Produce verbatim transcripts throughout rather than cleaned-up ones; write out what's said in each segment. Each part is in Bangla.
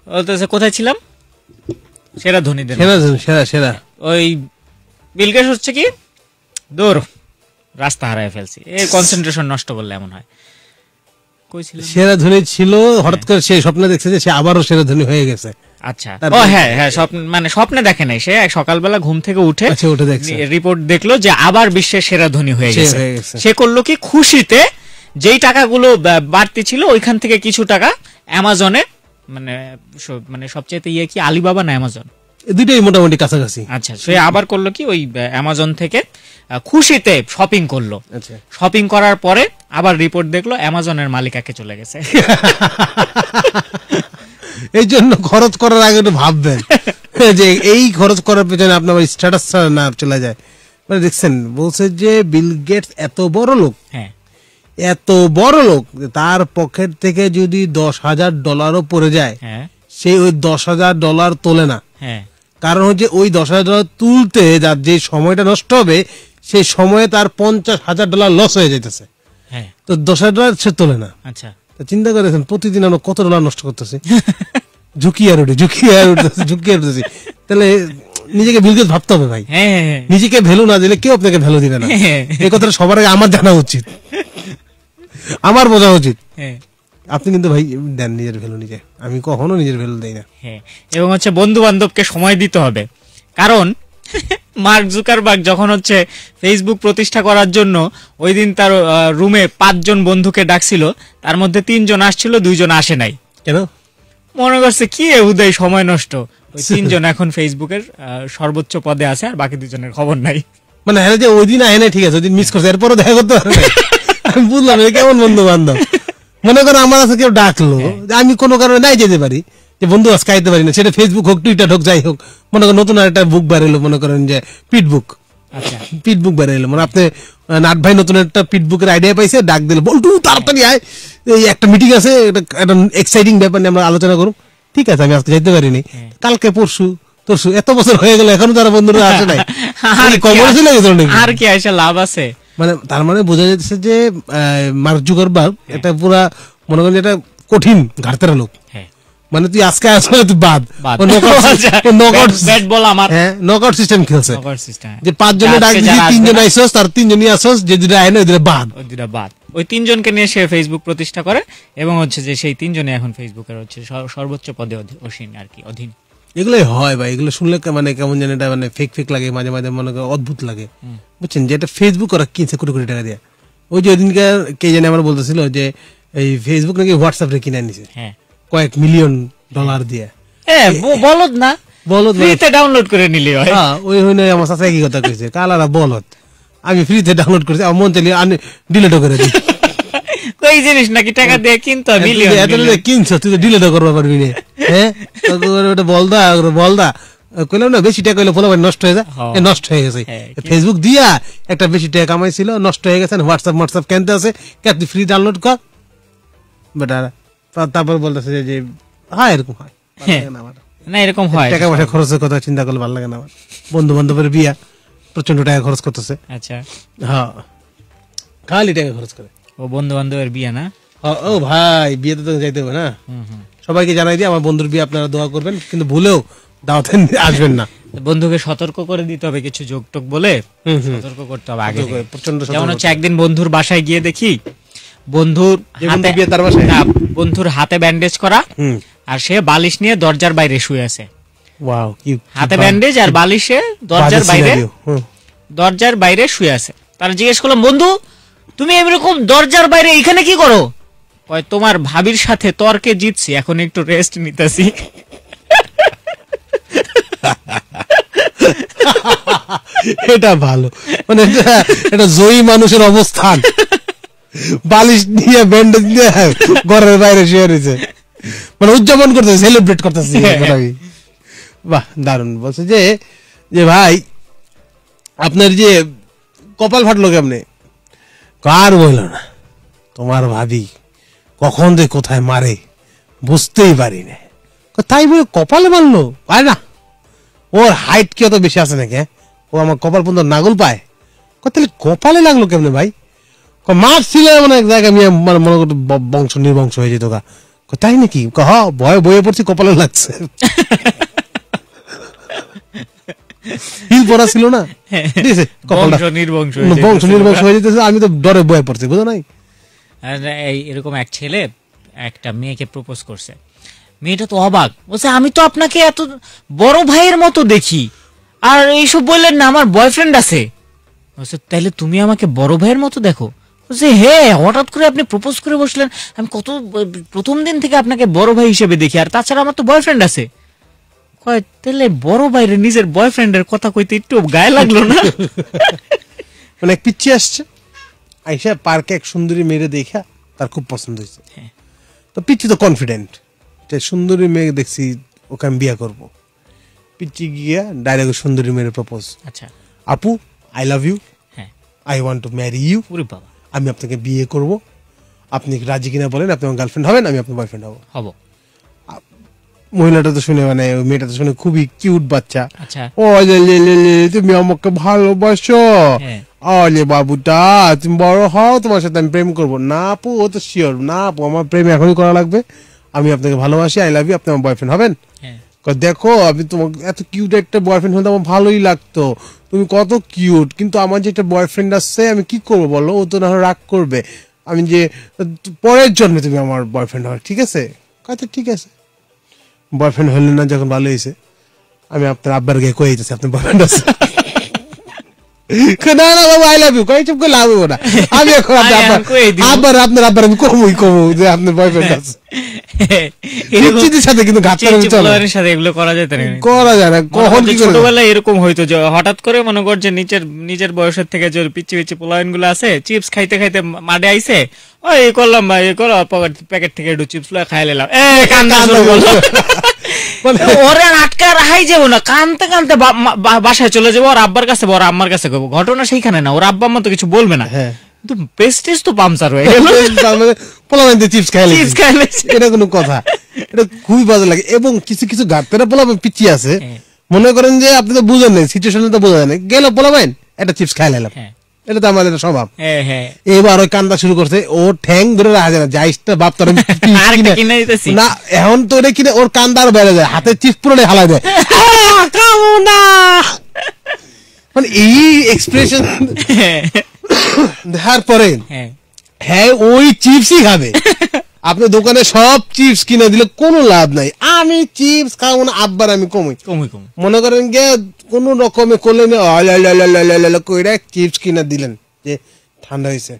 বলতেছে কোথায় ছিলাম, সেরা ধনীদের সেরা সেরা সেরা ওই বিল গেটস হচ্ছে কি দূর রাস্তা হারায় ফেলছি, এই কনসেন্ট্রেশন নষ্ট করলে এমন হয়। সেরা ধনী ছিল, হঠাৎ করে সে স্বপ্নে দেখছে যে সে আবারও সেরা ধনী হয়ে গেছে। আচ্ছা, ও হ্যাঁ হ্যাঁ, স্বপ্ন মানে স্বপ্নে দেখে নাই, সে সকালবেলা ঘুম থেকে উঠে উঠে দেখছে, রিপোর্ট দেখলো যে আবার বিশ্বের সেরা ধনী হয়ে গেছে। সে করলো কি, খুশিতে যেই টাকাগুলো বাড়তি ছিল ওইখান থেকে কিছু টাকা অ্যামাজনে, মানে মানে সবচেয়ে ইয়ে কি আলিবাবা না অ্যামাজন, দুইটাই মোটামুটি কাছাকাছি। আচ্ছা, সে আবার করলো কি ওই অ্যামাজন থেকে খুশিতে শপিং করলো। শপিং করার পরে আবার রিপোর্ট দেখলো অ্যামাজনের মালিকাকে চলে গেছে। এই জন্য খরচ করার আগে একটু ভাববেন যে এই খরচ করার পেছনে আপনার স্ট্যাটাস না চলে যায়। মানে দেখছেন, বলছে যে বিল গেটস এত বড় লোক, হ্যাঁ এত বড় লোক, তার পকেট থেকে যদি দশ হাজার ডলারও পড়ে যায়, সে ওই দশ হাজার ডলার তোলে না। কারণ হচ্ছে ওই দশ হাজার ডলার তুলতে যার যে সময়টা নষ্ট হবে, সেই সময়ে তার পঞ্চাশ হাজার ডলার লস হয়ে যাইতেছে, তো দশ হাজার ডলার সে তোলে না। আচ্ছা, চিন্তা করেছেন প্রতিদিন আমরা কত ডলার নষ্ট করতেছি, ঝুঁকি আর উঠে ঝুঁকি আর উঠতেছি ঝুঁকি আর উঠতেছি। তাহলে নিজেকে বিল গেটস ভাবতে হবে ভাই, নিজেকে ভ্যালু না দিলে কেউ আপনাকে ভ্যালু দিবে না। এই কথাটা সবার আগে আমার জানা উচিত, আমার বোঝা উচিত। আপনি কিন্তু ভাই দেন নিজের ভ্যালু নিজে, আমি কখনো নিজের ভ্যালু দেই না। হ্যাঁ, এবং হচ্ছে বন্ধু বান্ধবকে সময় দিতে হবে, কারণ মার্ক জুকারবার্গ যখন হচ্ছে ফেসবুক প্রতিষ্ঠা করার জন্য ওই দিন তার রুমে পাঁচজন বন্ধুকে ডাকছিল, তার মধ্যে তিনজন আসছিল, দুইজন আসে নাই। কেন? মনে করছে কি উদয় সময় নষ্ট। ওই তিনজন এখন ফেসবুকের সর্বোচ্চ পদে আছে, আর বাকি দুজনের খবর নাই। মানে হ্যাঁ, যে ওই দিন আয় নাই, ঠিক আছে, ওই দিন মিস করছে, এরপরও দেখা করতে পারে না। আমি বুঝলাম কেমন বন্ধু বান্ধব। মনে করো আমার কাছে কেউ ডাকলো, আমি কোনো কারণে নাই যেতে পারি, যে বন্ধু আজকে আইতে পারি না, সেটা ফেসবুক হোক, টুইটার হোক, যাই হোক। মনে করেন নতুন একটা বুক বার এলো, মনে করেন যে পিট বুক, পিট বুক বার এলো, মানে আপনি নাট ভাই নতুন একটা পিট বুকের আইডিয়া পাইছে, ডাক দিল, বলটু তাড়াতাড়ি আয়, এই একটা মিটিং আছে, একটা এক্সাইটিং ব্যাপার নিয়ে আমরা আলোচনা করুন। ঠিক আছে, আমি আজকে যাইতে পারিনি, কালকে পরশু তরশু, এত বছর হয়ে গেল এখনো তারা বন্ধুরা আসে নাই, আর কি আসে লাভ আছে? মানে তার মানে বোঝা যাচ্ছে যে মার্ক জুকারবার্গ এটা পুরা মনে করেন এটা কঠিন ঘাটতেরা লোক। মানে তুই আজকে আসলে তুই বাদ, নকআউট সিস্টেম খেলছে, যে পাঁচ জনে ডাক দিছি, তিনজন আইসস, তার তিনজনই আসস, যে দুটা আয় না ওই দুটা বাদ, ওই দুটা বাদ। ওই তিনজনকে নিয়ে সে ফেসবুক প্রতিষ্ঠা করে, এবং হচ্ছে যে সেই তিনজনে এখন ফেসবুকের হচ্ছে সর্বোচ্চ পদে অধীন আর কি, অধীন। এগুলোই হয় ভাই, এগুলো শুনলে মানে কেমন যেন এটা মানে ফেক ফেক লাগে, মাঝে মাঝে মনে করে অদ্ভুত লাগে, বুঝছেন? যে এটা ফেসবুক ওরা কিনছে কোটি কোটি টাকা দিয়ে। ওই যে ওইদিনকার কে জানে আমার বলতেছিল যে এই ফেসবুক নাকি হোয়াটসঅ্যাপ রে কিনে নিছে কয়েক মিলিয়ন ডলার দিয়ে। বলদ না, বলদ, ফ্রিতে ডাউনলোড করে নিলি হয়। হ্যাঁ, ওই হই না, আমার চাচা একই কথা কইছে, কালারা বলদ, আমি ফ্রিতে ডাউনলোড করেছি, আমার মন চাইলে আমি ডিলিটও করে দিই। কই জিনিস নাকি টাকা দিয়ে কিনতে হয়, মিলিয়ন এত কিনছো, তুই তো ডিলিটও করবা পারবি না। হ্যাঁ, ওটা বলদা বলদা কইলাম না, বেশি টাকা কইলে ফলোয়ার নষ্ট হয়ে যায়, নষ্ট হয়ে গেছে। ফেসবুক দিয়া একটা বেশি টাকা কামাইছিল, নষ্ট হয়ে গেছে। হোয়াটসঅ্যাপ হোয়াটসঅ্যাপ কেনতে আছে, কে তুই ফ্রি ডাউনলোড কর বেটা। তারপর বলতেছে যে হ্যাঁ এরকম হয় না, এরকম হয়, টাকা পয়সা খরচের কথা চিন্তা করলে ভালো লাগে না আমার। বন্ধু বান্ধবের বিয়া, প্রচন্ড টাকা খরচ করতেছে। আচ্ছা, হ্যাঁ, খালি টাকা খরচ করে। ও বন্ধু বান্ধবের বিয়া না? ও ভাই, বিয়েতে তো যাইতে হবে না। সবাইকে জানাই দিয়ে আমার বন্ধুর বিয়ে আপনারা দোয়া করবেন, কিন্তু ভুলেও দাওয়াতে আসবেন না। বন্ধুকে সতর্ক করে দিতে হবে, কিছু যোগ টোক বলে সতর্ক করতে হবে আগে। প্রচন্ড যেমন হচ্ছে একদিন বন্ধুর বাসায় গিয়ে দেখি বন্ধুর বন্ধুর হাতে ব্যান্ডেজ করা, আর সে বালিশ নিয়ে দরজার বাইরে শুয়ে আছে। হাতে ব্যান্ডেজ আর বালিশে দরজার বাইরে দরজার বাইরে শুয়ে আছে। তারা জিজ্ঞেস করলাম, বন্ধু তুমি এরকম দরজার বাইরে এখানে কি করো? কয়, তোমার ভাবির সাথে তর্কে জিতছি, এখন একটু রেস্ট নিতেছি। এটা ভালো, মানে এটা জয়ী মানুষের অবস্থান। বালিশ নিয়ে ব্যান্ডেজ নিয়ে ঘরের বাইরে শুয়ে রয়েছে, মানে উদযাপন করতেছে, সেলিব্রেট করতেছে। বাহ, দারুণ। বলছে যে যে ভাই আপনার যে কপাল ফাটলো কেমনে? কার বলল না, তোমার ভাবি কখন যে কোথায় মারে বুঝতেই পারি না। তাই বলে কপালে মারলো? পায় না, ওর হাইট কি অত বেশি আছে নাকি? ও আমার কপাল পর্যন্ত নাগল পায়। তাহলে কপালে লাগলো কেমনে ভাই? মাছ ছিল মানে এক জায়গায়, মানে মনে করতো বংশ নির্বংশ হয়ে যেত। তাই নাকি? হ, ভয়ে বয়ে পড়ছি, কপালে লাগছে। হিল পরা ছিল না, বংশ নির্বংশ হয়ে যেতেছে, আমি তো ডরে বয়ে পড়ছি, বুঝো নাই? এরকম এক ছেলে একটা মেয়েকে প্রপোজ করছে, মেয়েটা তো অবাক, বলছে আমি তো আপনাকে এত বড় ভাইয়ের মতো দেখি, আর এইসব বললেন না আমার বয়ফ্রেন্ড আছে। বলছে তাইলে তুমি আমাকে বড় ভাইয়ের মতো দেখো? বলছে হ্যাঁ, হঠাৎ করে আপনি প্রপোজ করে বসলেন, আমি কত প্রথম দিন থেকে আপনাকে বড় ভাই হিসেবে দেখি, আর তাছাড়া আমার তো বয়ফ্রেন্ড আছে। কয় তাহলে বড় ভাইয়ের নিজের বয়ফ্রেন্ডের কথা কইতে একটু গায়ে লাগলো না? মানে এক পিচ্ছি আসছে, আইসা পার্কে এক সুন্দরী মেয়ে দেখা তার খুব পছন্দ হয়েছে। তো পিচ্ছি তো কনফিডেন্ট, সুন্দরী মেয়ে দেখছি ওকে আমি বিয়ে করবো। পিচ্ছি গিয়া ডাইরেক্ট সুন্দরী মেয়ের প্রপোজ, আচ্ছা আপু I love you, I want to marry you, আমি আপনাকে বিয়ে করব, আপনি রাজি কিনা বলেন, আপনি আমার গার্লফ্রেন্ড হবেন, আমি আপনার বয়ফ্রেন্ড হবো। হবো। মহিলাটা তো শুনে, মানে মেয়েটা তো শুনে খুবই কিউট বাচ্চা, ও তুমি আমাকে ভালোবাসো, আরে বাবুটা তুমি বড় হও, তোমার সাথে আমি প্রেম করবো। না আপু, ও তো শিওর না আপু, আমার প্রেম এখনই করা লাগবে, আমি আপনাকে ভালোবাসি, আই লাভ ইউ, আপনি আমার বয়ফ্রেন্ড হবেন। দেখো আমি তোমার এত কিউট একটা বয়ফ্রেন্ড হতে আমার ভালোই লাগতো, তুমি কত কিউট, কিন্তু আমার যে একটা বয়ফ্রেন্ড আসছে আমি কি করবো বলো, ও তো না রাগ করবে, আমি যে পরের জন্মে তুমি আমার বয়ফ্রেন্ড হবে, ঠিক আছে? আচ্ছা ঠিক আছে। বয়ফ্রেন্ড হলেন না যখন, ভালো হয়েছে, আমি আপনার আব্বার গিয়ে কয়ে দিতেছি আপনার বয়ফ্রেন্ড আছে। না না বাবু আই লাভ ইউ, কয়ে চুপ করে লাভ হবো না, আমি এখন আব্বার আপনার আব্বার আমি কমই কমু যে আপনার বয়ফ্রেন্ড আছে। ছোটবেলায় এরকম হইতো যে হঠাৎ করে মনে কর যে নিচের নিজের বয়সের থেকে যে পিচ্ছি পিচ্ছি পোলায়ন গুলো আছে, চিপস খাইতে খাইতে মাঠে আইসে, ওই করলাম ভাই করো, প্যাকেট থেকে একটু চিপস খাই নিলাম, ওরে আটকা রাখাই যাবো না, কানতে কানতে বাসায় চলে যাবো, ওর আব্বার কাছে ওর আম্মার কাছে করবো। ঘটনা সেইখানে না, ওর আব্বা আম্মা তো কিছু বলবে না, কিন্তু প্রেস্টিজ তো পাংচার হয়ে গেল, পোলাবেন চিপস খাইলে, এটা কোনো কথা? এটা খুবই বাজে লাগে। এবং কিছু কিছু গাড়তেরা পোলাবেন পিচ্ছি আছে, মনে করেন যে আপনি তো বুঝেন নাই, সিচুয়েশন তো বোঝা যায় না, গেল পোলাবেন একটা চিপস খাই নিলাম, এটা তো আমাদের স্বভাব। এবার ওই কান্দা শুরু করছে, ও ঠ্যাং ধরে রাখা যায় না, যাইসটা বাপ তোর না, এখন তো ওটা কিনে ওর কান্দা আরো বেড়ে যায়, হাতে চিপস পুরো হালাই দেয়, মানে এই এক্সপ্রেশন দেখার পরে হ্যাঁ ওই চিপসই খাবে। আপনি দোকানে সব চিপস কিনে দিলে কোনো লাভ নাই, আমি চিপস খাবো না, আব্বার আমি কমই কমই কম মনে করেন গে কোন রকমে করলেন, কইরা চিপস কিনে দিলেন যে ঠান্ডা হয়েছে,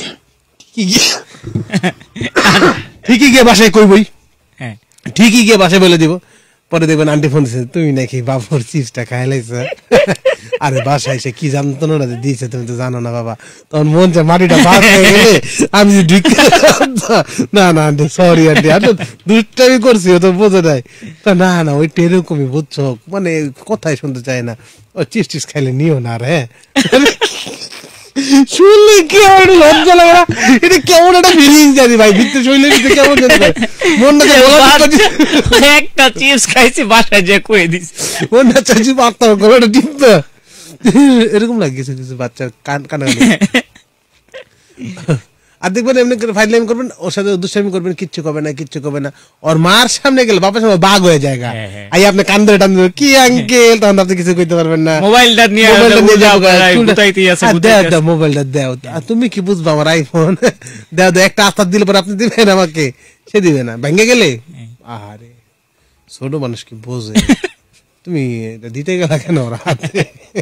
ঠিকই গিয়ে বাসায় কইবই, ঠিকই গিয়ে বাসায় বলে দিব। পরে দেখবেন আন্টি ফোন দিচ্ছে, তুমি নাকি বাবুর চিপসটা খাই লাইছ, আরে বাসায় এসে কি জানতো না দিয়েছে, তুমি তো জানো না বাবা, তখন মন চায় মাটিটা ভাত হয়ে গেলে আমি ঢুকতে, না না আন্টি সরি আন্টি, আন্টি দুষ্টামি করছি, ও তো বোঝে নাই, তা না না ওইটা এরকমই বুঝছো, মানে কথাই শুনতে চায় না, ও চিপস টিপস খাইলে নিও না রে। শুনলে কেমন লজ্জা লাগে না, এটা কেমন একটা ফিলিংস জানি ভাই, ভিতরে শুনলে কেমন মনটা একটা চিপস খাইছি বাসায় যে কয়ে দিছি, মনটা চাইছি পারতাম করে একটা টিপতে, এরকম লাগিয়েছে কিছু বাচ্চা কান কানা। আর দেখবেন এমনি করে ফাইজলামি করবেন, ওর সাথে দুষ্টামি করবেন, কিচ্ছু করবে না কিচ্ছু করবে না, ওর মার সামনে গেলে বাবার সামনে বাঘ হয়ে যায়, আই আপনি কান ধরে টান কি আঙ্কেল, তখন আপনি কিছু করতে পারবেন না, মোবাইলটা নিয়ে মোবাইলটা দেও, তুমি কি বুঝবো আমার আইফোন, দেও দেও একটা আস্তার দিলে পরে আপনি দিবেন আমাকে, সে দিবে না, ভেঙে গেলে আরে ছোট মানুষ কি বোঝে, তুমি দিতে গেলা কেন ওর হাতে,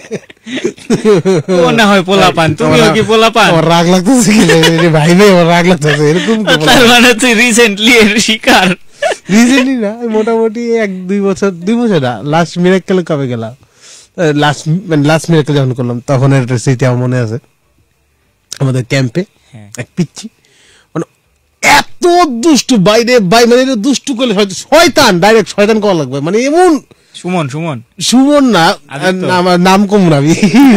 না হয় পোলাপান, তুমিও কি পোলাপান, ওর রাগ লাগতেছে কি ভাই ভাই, ওর রাগ লাগতেছে এরকম, তার মানে তুই রিসেন্টলি এর শিকার, রিসেন্টলি না মোটামুটি এক দুই বছর, দুই বছর না, লাস্ট মিরাক্কেল কবে গেলাম, লাস্ট মানে লাস্ট মিরাক্কেল যখন করলাম তখন একটা স্মৃতি আমার মনে আছে, আমাদের ক্যাম্পে এক পিচ্ছি মানে এত দুষ্টু বাইরে বাই, মানে দুষ্টু করলে শয়তান, ডাইরেক্ট শয়তান করা লাগবে, মানে এমন সুমন সুমন সুমন না আমার নাম কম রাবি,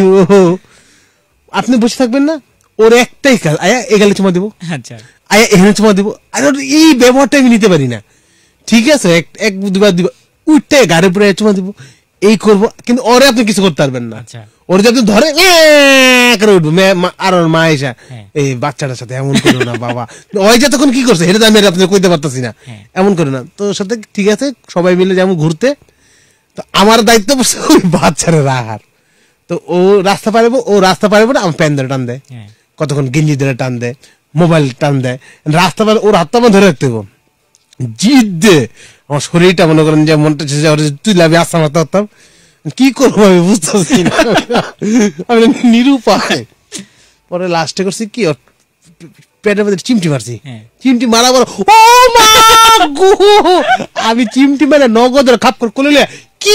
আপনি বসে থাকবেন না, ওর একটাই কাজ, আয়া এগালে চুমা দিব, আচ্ছা আয়া এখানে চুমা দিব, এই ব্যবহারটা আমি নিতে পারি না, ঠিক আছে এক দুবার দিব, উঠতে গাড়ির উপরে চুমা দিব, এই করবো, কিন্তু ওরে আপনি কিছু করতে পারবেন না। আচ্ছা ওরে যদি ধরে করে উঠবো, আর ওর মা এসা এই বাচ্চাটার সাথে এমন করো না বাবা, ওই যে তখন কি করছে এটা তো আমি আপনি কইতে পারতেছি না, এমন করে না। তো সাথে ঠিক আছে সবাই মিলে যেমন ঘুরতে, তো আমার দায়িত্ব পড়ছে ওই বাচ্চারে রাখার। তো ও রাস্তা পারবো, ও রাস্তা পারবো না, আমার প্যান ধরে টান দেয়, কতক্ষণ গেঞ্জি ধরে টান দেয়, মোবাইল টান দেয়, রাস্তা পারে ওর হাতটা আমার ধরে রাখতে হবো, জিদ দে আমার শরীরটা মনে করেন যে মনটা তুই লাভে আসতে পারতাম, কি করবো আমি বুঝতেছি না, আমি নিরুপায়। পরে লাস্টে করছি কি, পেটের মধ্যে চিমটি মারছি, চিমটি মারা বলো ও মা গো, আমি চিমটি মেরে নগদ খাপ করে কোলে কি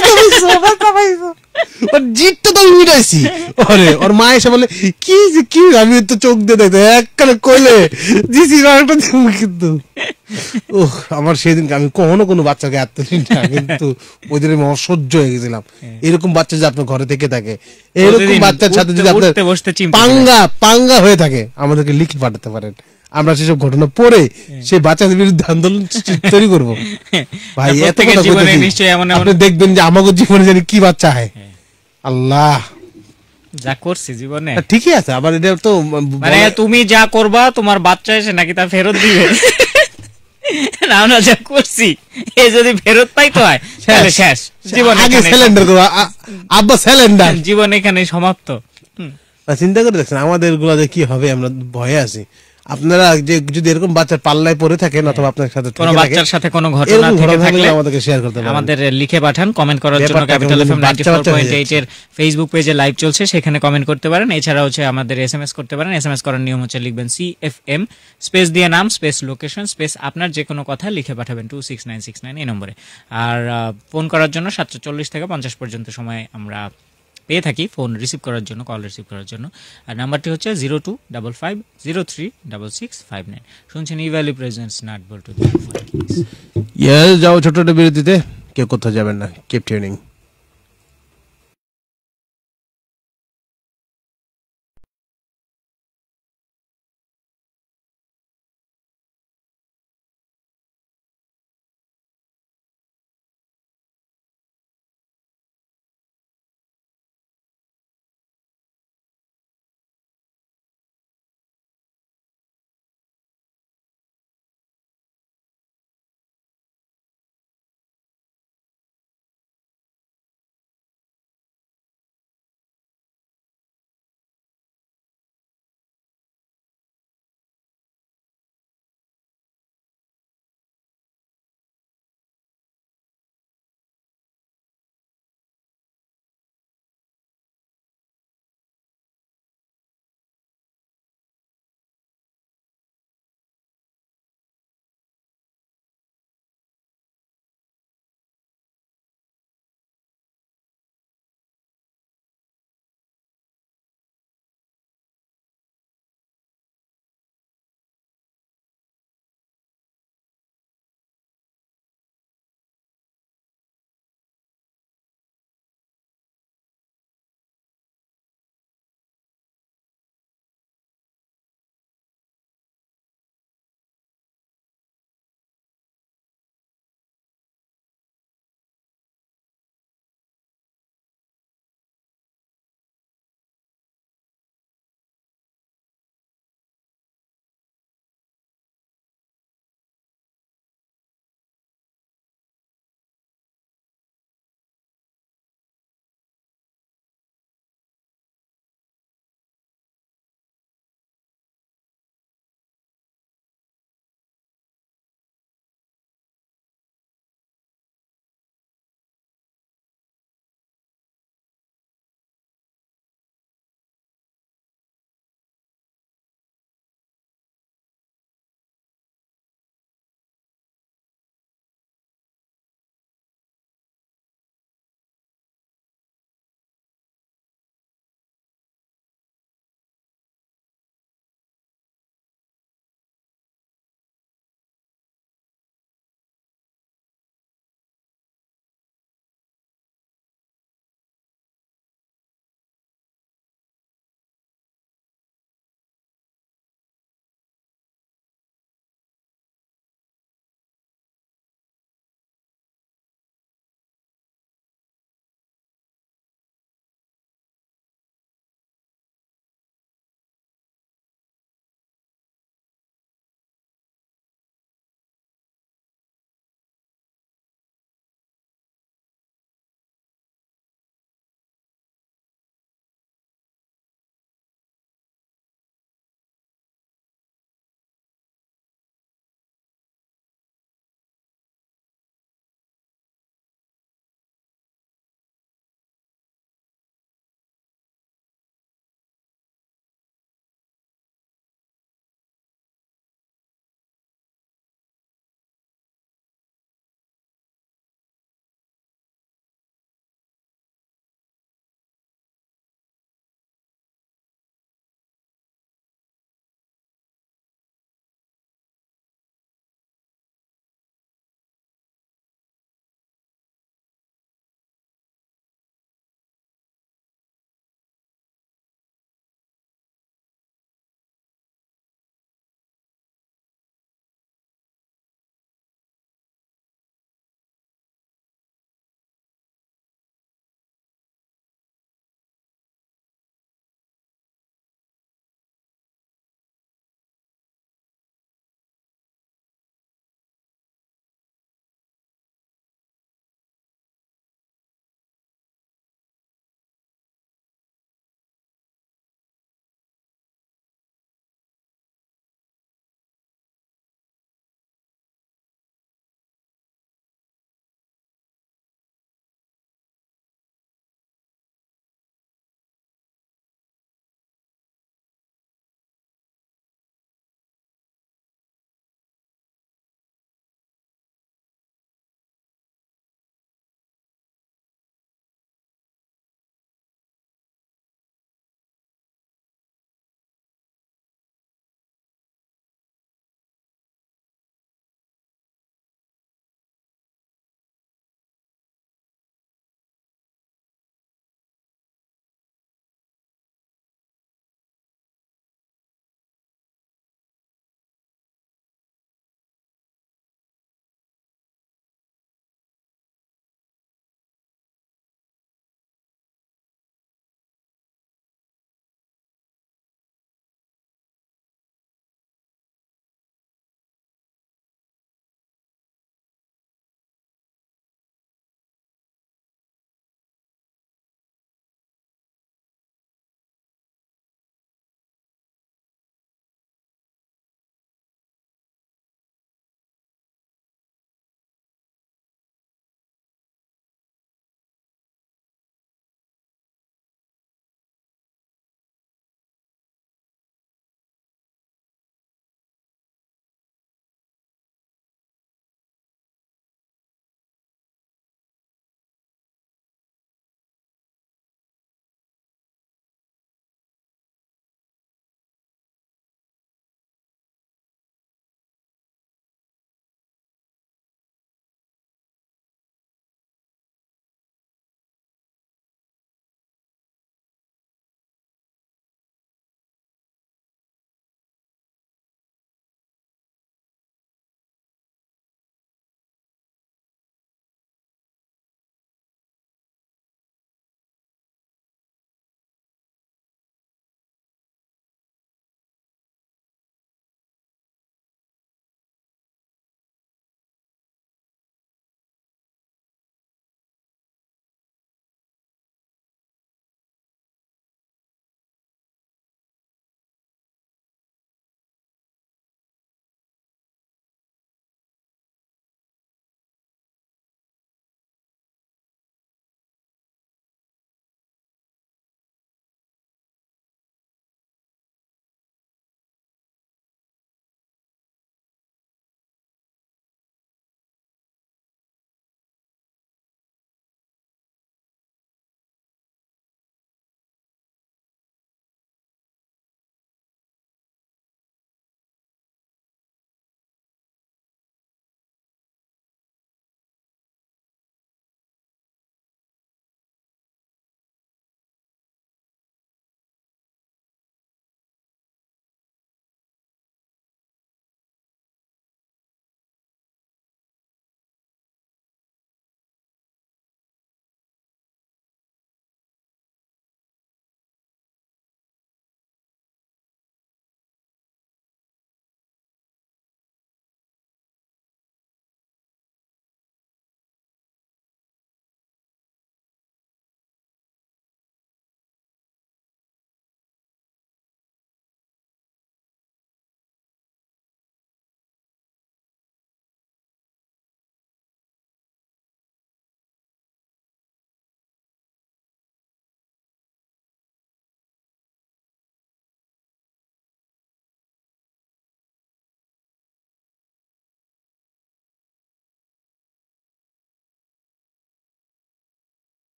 জিতটা তো আমি মিটাইছি। ওরে ওর মা এসে বলে কি কি, আমি তো চোখ দিয়ে দেখতে একখানে কোলে দিছি একটা, কিন্তু ও আমার সেদিনকে আমি কখনো কোনো বাচ্চাকে এত না, কিন্তু ওই দিন আমি অসহ্য হয়ে গেছিলাম। এরকম বাচ্চা যদি আপনার ঘরে থেকে থাকে, এরকম বাচ্চার সাথে যদি আপনার পাঙ্গা পাঙ্গা হয়ে থাকে, আমাদেরকে লিখে পাঠাতে পারেন, আমরা সেসব ঘটনা পড়ে সেই বাচ্চাদের বিরুদ্ধে আন্দোলন তৈরি করবো। ভাই এত আপনি দেখবেন যে আমাদের জীবনে জানি কি বাচ্চা হয়, আল্লাহ যা করছি জীবনে ঠিকই আছে। আবার এটা তো মানে তুমি যা করবা তোমার বাচ্চা এসে নাকি তা ফেরত দিবে, না না যা করছি এ যদি ফেরত পাইতো হয় তাহলে শেষ জীবন, আগে সিলিন্ডার করবো আব্বা সিলিন্ডার, জীবন এখানে সমাপ্ত। চিন্তা করে দেখছেন আমাদের গুলা কি হবে, আমরা ভয়ে আছি। আপনারা যে যদি এরকম বাচ্চার পাল্লায় পড়ে থাকেন অথবা আপনার সাথে কোনো বাচ্চার সাথে কোনো ঘটনা থেকে থাকলে আমাদেরকে শেয়ার করতে পারেন, আমাদের লিখে পাঠান। কমেন্ট করার জন্য capital FM ninety four point eight এর ফেসবুক পেজে লাইভ চলছে, সেখানে কমেন্ট করতে পারেন। এছাড়া হচ্ছে আমাদের এসএমএস করতে পারেন। এসএমএস করার নিয়ম হচ্ছে লিখবেন সিএফএম স্পেস দিয়ে নাম স্পেস লোকেশন স্পেস আপনার যে কোনো কথা লিখে পাঠাবেন two six nine six nine এই নম্বরে। আর ফোন করার জন্য সাতশো চল্লিশ থেকে পঞ্চাশ পর্যন্ত সময় আমরা পেয়ে থাকি ফোন রিসিভ করার জন্য, কল রিসিভ করার জন্য। আর নাম্বারটি হচ্ছে zero two double five zero three double six five nine. শুনছেন ই ভ্যালি প্রেজেন্টস নাট বল্টু। যাও ছোট ছোট বিরতিতে, কেউ কোথাও যাবেন না, কিপ টিউনিং।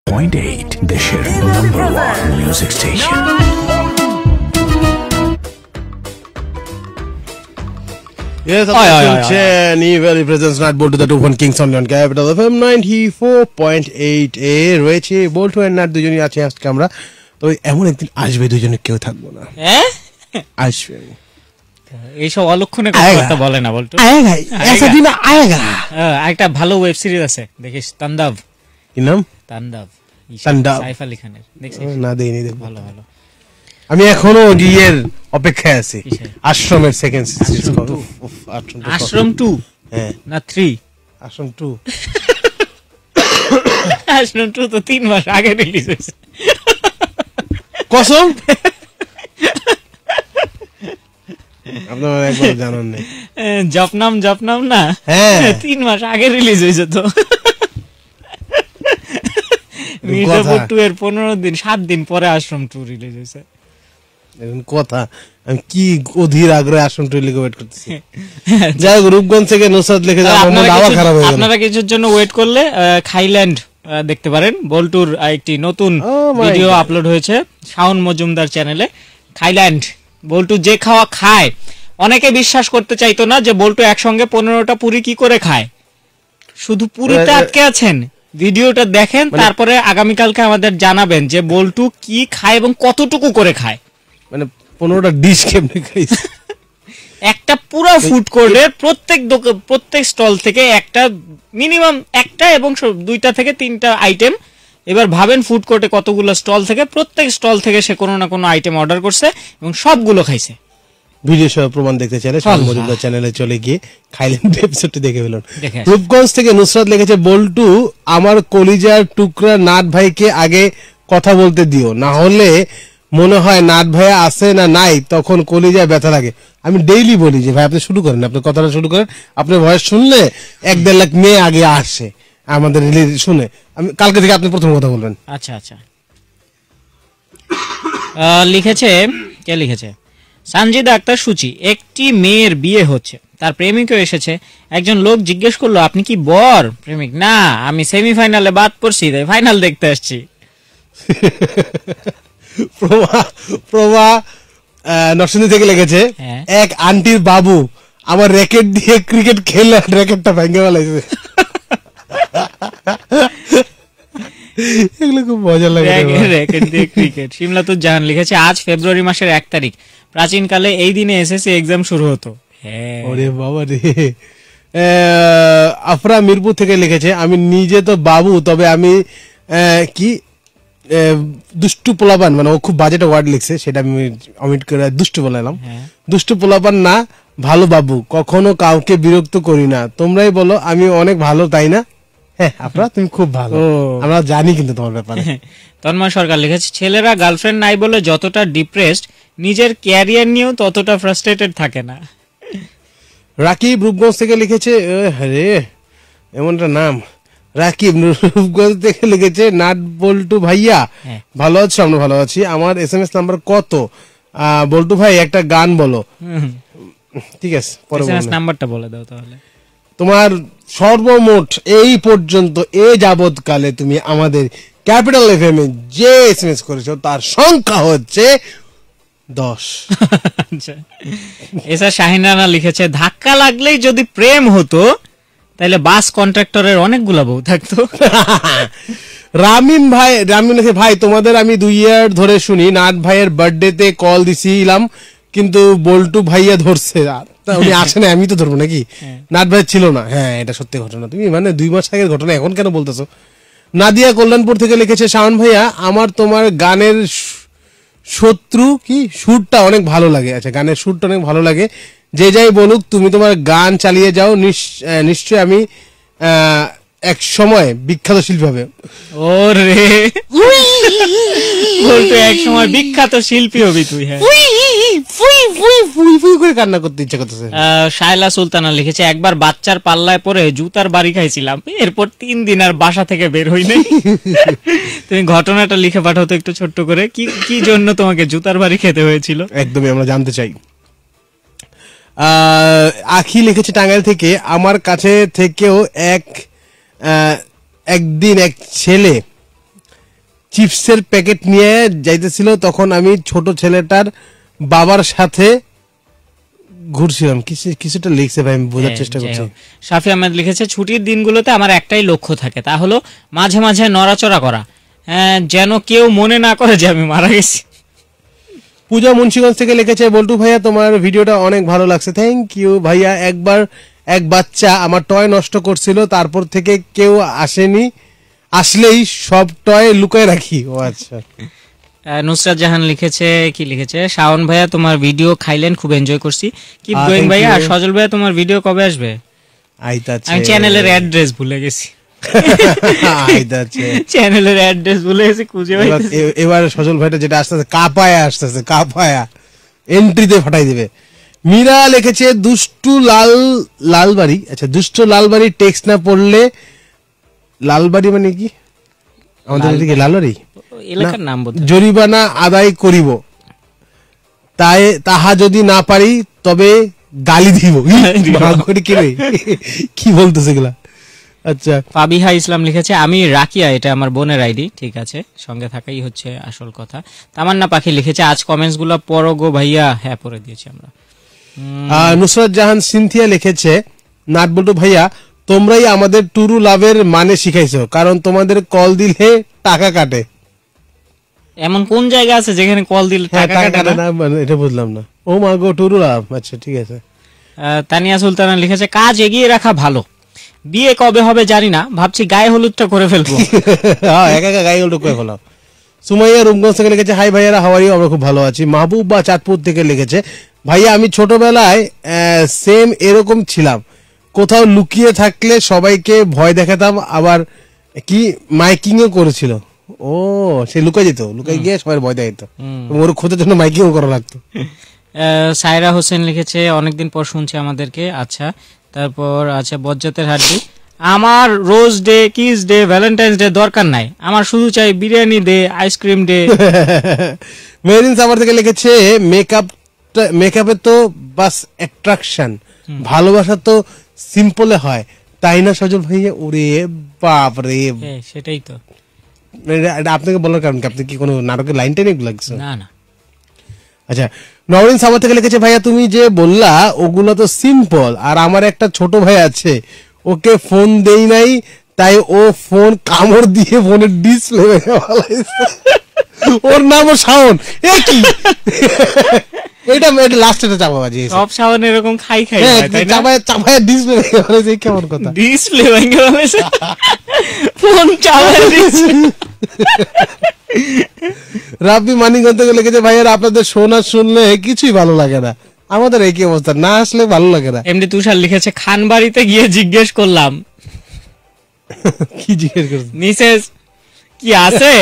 পয়েন্ট এইট দেশের number one music station. Yes, Nivali presents not Boltu the two one Kings only on Capital F M ninety-four point eight এ রয়েছে বল্টু এন্ড নাট দুজনই আছে আজকে আমরা। তো এমন একদিন আসবে দুজনে কেউ থাকবো না। হ্যাঁ আসবে এইসব অলক্ষণে কথা বলে না বল্টু। আয়েগা ऐसा दिन आएगा। হ্যাঁ একটা ভালো ওয়েব সিরিজ আছে দেখিস তান্ডব। কি নাম? তান্ডব। তান্ডব সাইফ আলী খানের দেখছিস? না দেইনি দেখ। ভালো ভালো। আমি এখনো গিয়ের অপেক্ষায় আছি আশ্রমের সেকেন্ড সিরিজ। আশ্রম টু হ্যাঁ না থ্রি? আশ্রম টু। আশ্রম টু তো তিন মাস আগে রিলিজ হয়েছে। কসম আপনারা একবার জানেন না? জপনাম জপনাম না হ্যাঁ তিন মাস আগে রিলিজ হয়েছে তো। মির্জাপুর টু এর পনেরো দিন সাত দিন পরে আশ্রম টু রিলিজ হয়েছে। কথা আমি কি অধীর আগ্রহে আশ্রম টু লিখে ওয়েট করতেছি। যাই হোক রূপগঞ্জ থেকে নুসরাত লিখে যাবে খারাপ হয়ে গেল। আপনারা কিছুর জন্য ওয়েট করলে খাইল্যান্ড দেখতে পারেন। বল্টুর একটি নতুন ভিডিও আপলোড হয়েছে শাওন মজুমদার চ্যানেলে। খাইল্যান্ড বল্টু যে খাওয়া খায় অনেকে বিশ্বাস করতে চাইতো না যে বল্টু একসঙ্গে পনেরোটা পুরি কি করে খায়। শুধু পুরিতে আটকে আছেন। ভিডিওটা দেখেন তারপরে আগামীকালকে আমাদের জানাবেন যে বল্টু কি খায় এবং কতটুকু করে খায়। মানে পনেরোটা ডিশ কেমনে খাইছে। একটা পুরো ফুড কোর্টের প্রত্যেক প্রত্যেক স্টল থেকে একটা মিনিমাম একটা এবং দুইটা থেকে তিনটা আইটেম। এবার ভাবেন ফুড কোর্টে কতগুলো স্টল থেকে প্রত্যেক স্টল থেকে সে কোনো না কোনো আইটেম অর্ডার করছে এবং সবগুলো খাইছে। ভিডিও সহ প্রমাণ দেখতে চাইলে শাওন মজুমদার চ্যানেলে চলে গিয়ে খাইল্যান্ড এপিসোডটি দেখে ফেলুন। রূপগঞ্জ থেকে নুসরাত লিখেছে বল্টু আমার কলিজার টুকরা নাট ভাইকে আগে কথা বলতে দিও, না হলে মনে হয় নাট ভাইয়া আছে না নাই তখন কলিজায় ব্যথা লাগে। আমি ডেইলি বলি যে ভাই আপনি শুরু করেন, আপনি কথাটা শুরু করেন, আপনার ভয়েস শুনলে এক দেড় লাখ মেয়ে আগে আসে আমাদের শুনে। আমি কালকে থেকে আপনি প্রথম কথা বলবেন। আচ্ছা আচ্ছা লিখেছে কে লিখেছে সানজিদা আক্তার সুচি। একটি মেয়ের বিয়ে হচ্ছে, তার প্রেমিকও এসেছে। একজন লোক জিজ্ঞেস করলো আপনি কি বর? প্রেমিক না আমি সেমিফাইনালে বাদ পড়ছি তাই ফাইনাল দেখতে আসছি। প্রভা প্রভা নরসিংদী থেকে লিখেছে এক আন্টির বাবু আমার র্যাকেট দিয়ে ক্রিকেট খেলে র্যাকেটটা ভেঙে ফেলাইছে। এগুলো খুব মজা লাগে। র্যাকেট দিয়ে ক্রিকেট। শিমলাতুর জাহান লিখেছে আজ ফেব্রুয়ারি মাসের এক তারিখ। প্রাচীনকালে এই দিনে এসএসসি এক্সাম শুরু হতো। হ্যাঁ ওরে বাবা রে। আফরা মিরপুর থেকে লিখেছে আমি নিজে তো বাবু তবে আমি কি দুষ্টু পোলাপান, মানে ও খুব বাজেট ওয়ার্ড লিখছে সেটা আমি অমিট করে দুষ্টু বলালাম। দুষ্টু পোলাপান না ভালো বাবু, কখনো কাউকে বিরক্ত করি না। তোমরাই বলো আমি অনেক ভালো তাই না? হ্যাঁ আপনারা তুমি খুব ভালো, আমরা জানি কিন্তু তোমার ব্যাপারে। তন্ময় সরকার লিখেছে ছেলেরা গার্লফ্রেন্ড নাই বলে যতটা ডিপ্রেসড নিজের ক্যারিয়ার নিয়েও ততটা ফ্রাস্ট্রেটেড থাকে না। রাকিব রূপগঞ্জ থেকে লিখেছে রে এমনটা নাম রাকিব রূপগঞ্জ থেকে লিখেছে নাট বল্টু ভাইয়া ভালো আছো? আমরা ভালো আছি। আমার এস এম এস নাম্বার কত? বল্টু ভাই একটা গান বলো। ঠিক আছে পরে নাম্বারটা বলে দাও তাহলে। তোমার সর্বমোট এই পর্যন্ত এ যাবৎকালে তুমি আমাদের ক্যাপিটাল এফএম এ যে এস এম এস করেছো তার সংখ্যা হচ্ছে দশ। এসা শাহিন রানা লিখেছে ধাক্কা লাগলেই যদি প্রেম হতো তাহলে বাস কন্ট্রাক্টরের অনেকগুলা বউ থাকতো। রামিন ভাই রামিন ভাই তোমাদের আমি দুই ইয়ার ধরে শুনি নাট ভাইয়ের বার্থডেতে কল দিছিলাম কিন্তু বল্টু ভাইয়া ধরছে, উনি আসে না আমি তো ধরবো নাকি? নাট ভাই ছিল না। হ্যাঁ এটা সত্যি ঘটনা। তুমি মানে দুই মাস আগের ঘটনা এখন কেন বলতেছো? নাদিয়া কল্যাণপুর থেকে লিখেছে শাওন ভাইয়া আমার তোমার গানের শত্রু কি সুরটা অনেক ভালো লাগে। আচ্ছা গানের সুরটা অনেক ভালো লাগে। যে যাই বলুক তুমি তোমার গান চালিয়ে যাও, নিশ্চয় আমি এক সময় বিখ্যাত শিল্পী হবে। ওরে বলতো এক সময় বিখ্যাত শিল্পী হবি তুই। হ্যাঁ করে কান্না করতে ইচ্ছা করতেছে। শায়লা সুলতানা লিখেছে একবার বাচ্চার পাল্লায় পরে জুতার বাড়ি খাইছিলাম, এরপর তিন দিন আর বাসা থেকে বের হই নাই। তুমি ঘটনাটা লিখে পাঠাও তো একটু ছোট্ট করে, কি কি জন্য তোমাকে জুতার বাড়ি খেতে হয়েছিল? একদমই আমরা জানতে চাই। আখি লিখেছে টাঙ্গাইল থেকে আমার কাছে থেকেও এক একদিন এক ছেলে চিপসের প্যাকেট নিয়ে যাইতেছিল, তখন আমি ছোট ছেলেটার বাবার সাথে ঘুরছিলাম। কিছু কিছুটা লিখছে ভাই, আমি বোঝার চেষ্টা করছি। শাফি আহমেদ লিখেছে, ছুটির দিনগুলোতে আমার একটাই লক্ষ্য থাকে, তা হলো মাঝে মাঝে নড়াচড়া করা, যেন কেউ মনে না করে যে আমি মারা গেছি। পূজা মুন্সিগঞ্জ থেকে লিখেছে, বল্টু ভাইয়া তোমার ভিডিওটা অনেক ভালো লাগছে, থ্যাংক ইউ ভাইয়া। একবার এক বাচ্চা আমার টয় নষ্ট করছিল, তারপর থেকে কেউ আসেনি, আসলেই সব টয় লুকায় রাখি। ও আচ্ছা। নুসরাত জাহান লিখেছে, কি লিখেছে, শাওন ভাইয়া তোমার ভিডিও খাইলেন, খুব এনজয় করছি, কিপ গোইং ভাইয়া। আর সজল ভাইয়া তোমার ভিডিও কবে আসবে? আইতাছে। আমি চ্যানেলের অ্যাড্রেস ভুলে গেছি। আইতাছে চ্যানেলের অ্যাড্রেস ভুলে গেছি, খুঁজে পাইতেছি। এবার সজল ভাইটা যেটা আসতেছে কাপায়া আসতেছে, কাপায়া এন্ট্রিতে ফাটাই দিবে। মীরা লিখেছে, দুষ্টু লাল লালবাড়ি, আচ্ছা দুষ্টু লালবাড়ি টেক্সট না পড়লে, লালবাড়ি মানে কি আমাদের এদিকে লালবাড়ি এলাকার নাম বলতে, জরিমানা আদায় করিব, তাই তাহা যদি না পারি তবে গালি দিব। কি বলতেছে এগুলা? আচ্ছা। ফাবিহা ইসলাম লিখেছে, আমি রাকিয়া, এটা আমার বোনের আইডি, ঠিক আছে, সঙ্গে থাকাই হচ্ছে আসল কথা। তামান্না পাখি লিখেছে, আজ কমেন্টস গুলা পড়ো গো ভাইয়া। হ্যাঁ, পড়ে দিয়েছি আমরা। নুসরাত জাহান সিনথিয়া লিখেছে, নাটবল্টু ভাইয়া তোমরাই আমাদের টুরু লাভের মানে শিখাইছো, কারণ তোমাদের কল দিলে টাকা কাটে। এমন কোন জায়গা আছে যেখানে কল দিলে টাকা কাটে না? এটা বুঝলাম না। ও মা গো, টুরু লাভ, আচ্ছা ঠিক আছে। তানিয়া সুলতানা লিখেছে, কাজ এগিয়ে রাখা ভালো, বিয়ে কবে হবে জানি না, ভাবছি গায়ে হলুদটা করে ফেলবো। হ্যাঁ, একা একা গায়ে হলুদ করে ফেলো। সুমাইয়া রূপগঞ্জ থেকে লিখেছে, হাই ভাইয়ারা, হাউ আর ইউ? আমরা খুব ভালো আছি। মাহবুব বা চাঁদপুর থেকে লিখেছে, ভাইয়া আমি ছোটবেলায় সেম এরকম ছিলাম, কোথাও লুকিয়ে থাকলে সবাইকে ভয় দেখাতাম, আবার কি মাইকিং ও করেছিল। ও, সে লুকাই যেত, লুকাই গিয়ে সবাই ভয় দেখাইতো, ওর খোঁজার জন্য মাইকিং ও করা লাগতো। সায়রা হোসেন লিখেছে, অনেকদিন পর শুনছে আমাদেরকে। আচ্ছা, তারপর আচ্ছা, বজ্জাতের হাড্ডি, আমার rose day, kiss day, Valentine's day দরকার নাই, আমার শুধু চাই বিরিয়ানি ডে, আইসক্রিম ডে। মেরিন সামার থেকে লিখেছে, মেকআপ মেকআপে তো বাস অ্যাট্রাকশন, ভালোবাসা তো সিম্পলে হয়, তাই না সজল ভাইয়া? ওরে বাপ রে, সেটাই তো। আপনাকে বলার কারণ কি, আপনি কি কোনো নাটকের লাইন টেনে লাগছে? না না। আচ্ছা, নওরিন সামার থেকে লিখেছে, ভাইয়া তুমি যে বললা ওগুলো তো সিম্পল, আর আমার একটা ছোট ভাই আছে, ওকে ফোন দেই নাই, তাই ও ফোন কামড় দিয়ে ফোনের ডিসপ্লে ভেঙে ফেলাইছে। ওর নামও শাওন। এ কি এটা এটা লাস্ট এটা চাপাবাজি, সব শাওন এরকম খাই খাই হয়, তাই না? চাপায় চাপায় ডিসপ্লে ভেঙে ফেলাইছে, কেমন কথা? ডিসপ্লে ভেঙে ফেলাইছে, ফোন চাপায় দিয়েছে। রাব্বি মানিকগঞ্জ থেকে লিখেছে, ভাইয়ারা আপনাদের শোনা শুনলে কিছুই ভালো লাগে না, আমাদের একই অবস্থা, না আসলে ভালো লাগে না। এমডি তুষার লিখেছে, খান বাড়িতে গিয়ে জিজ্ঞেস করলাম। কি জিজ্ঞেস করছেন? মিসেস কি আছে?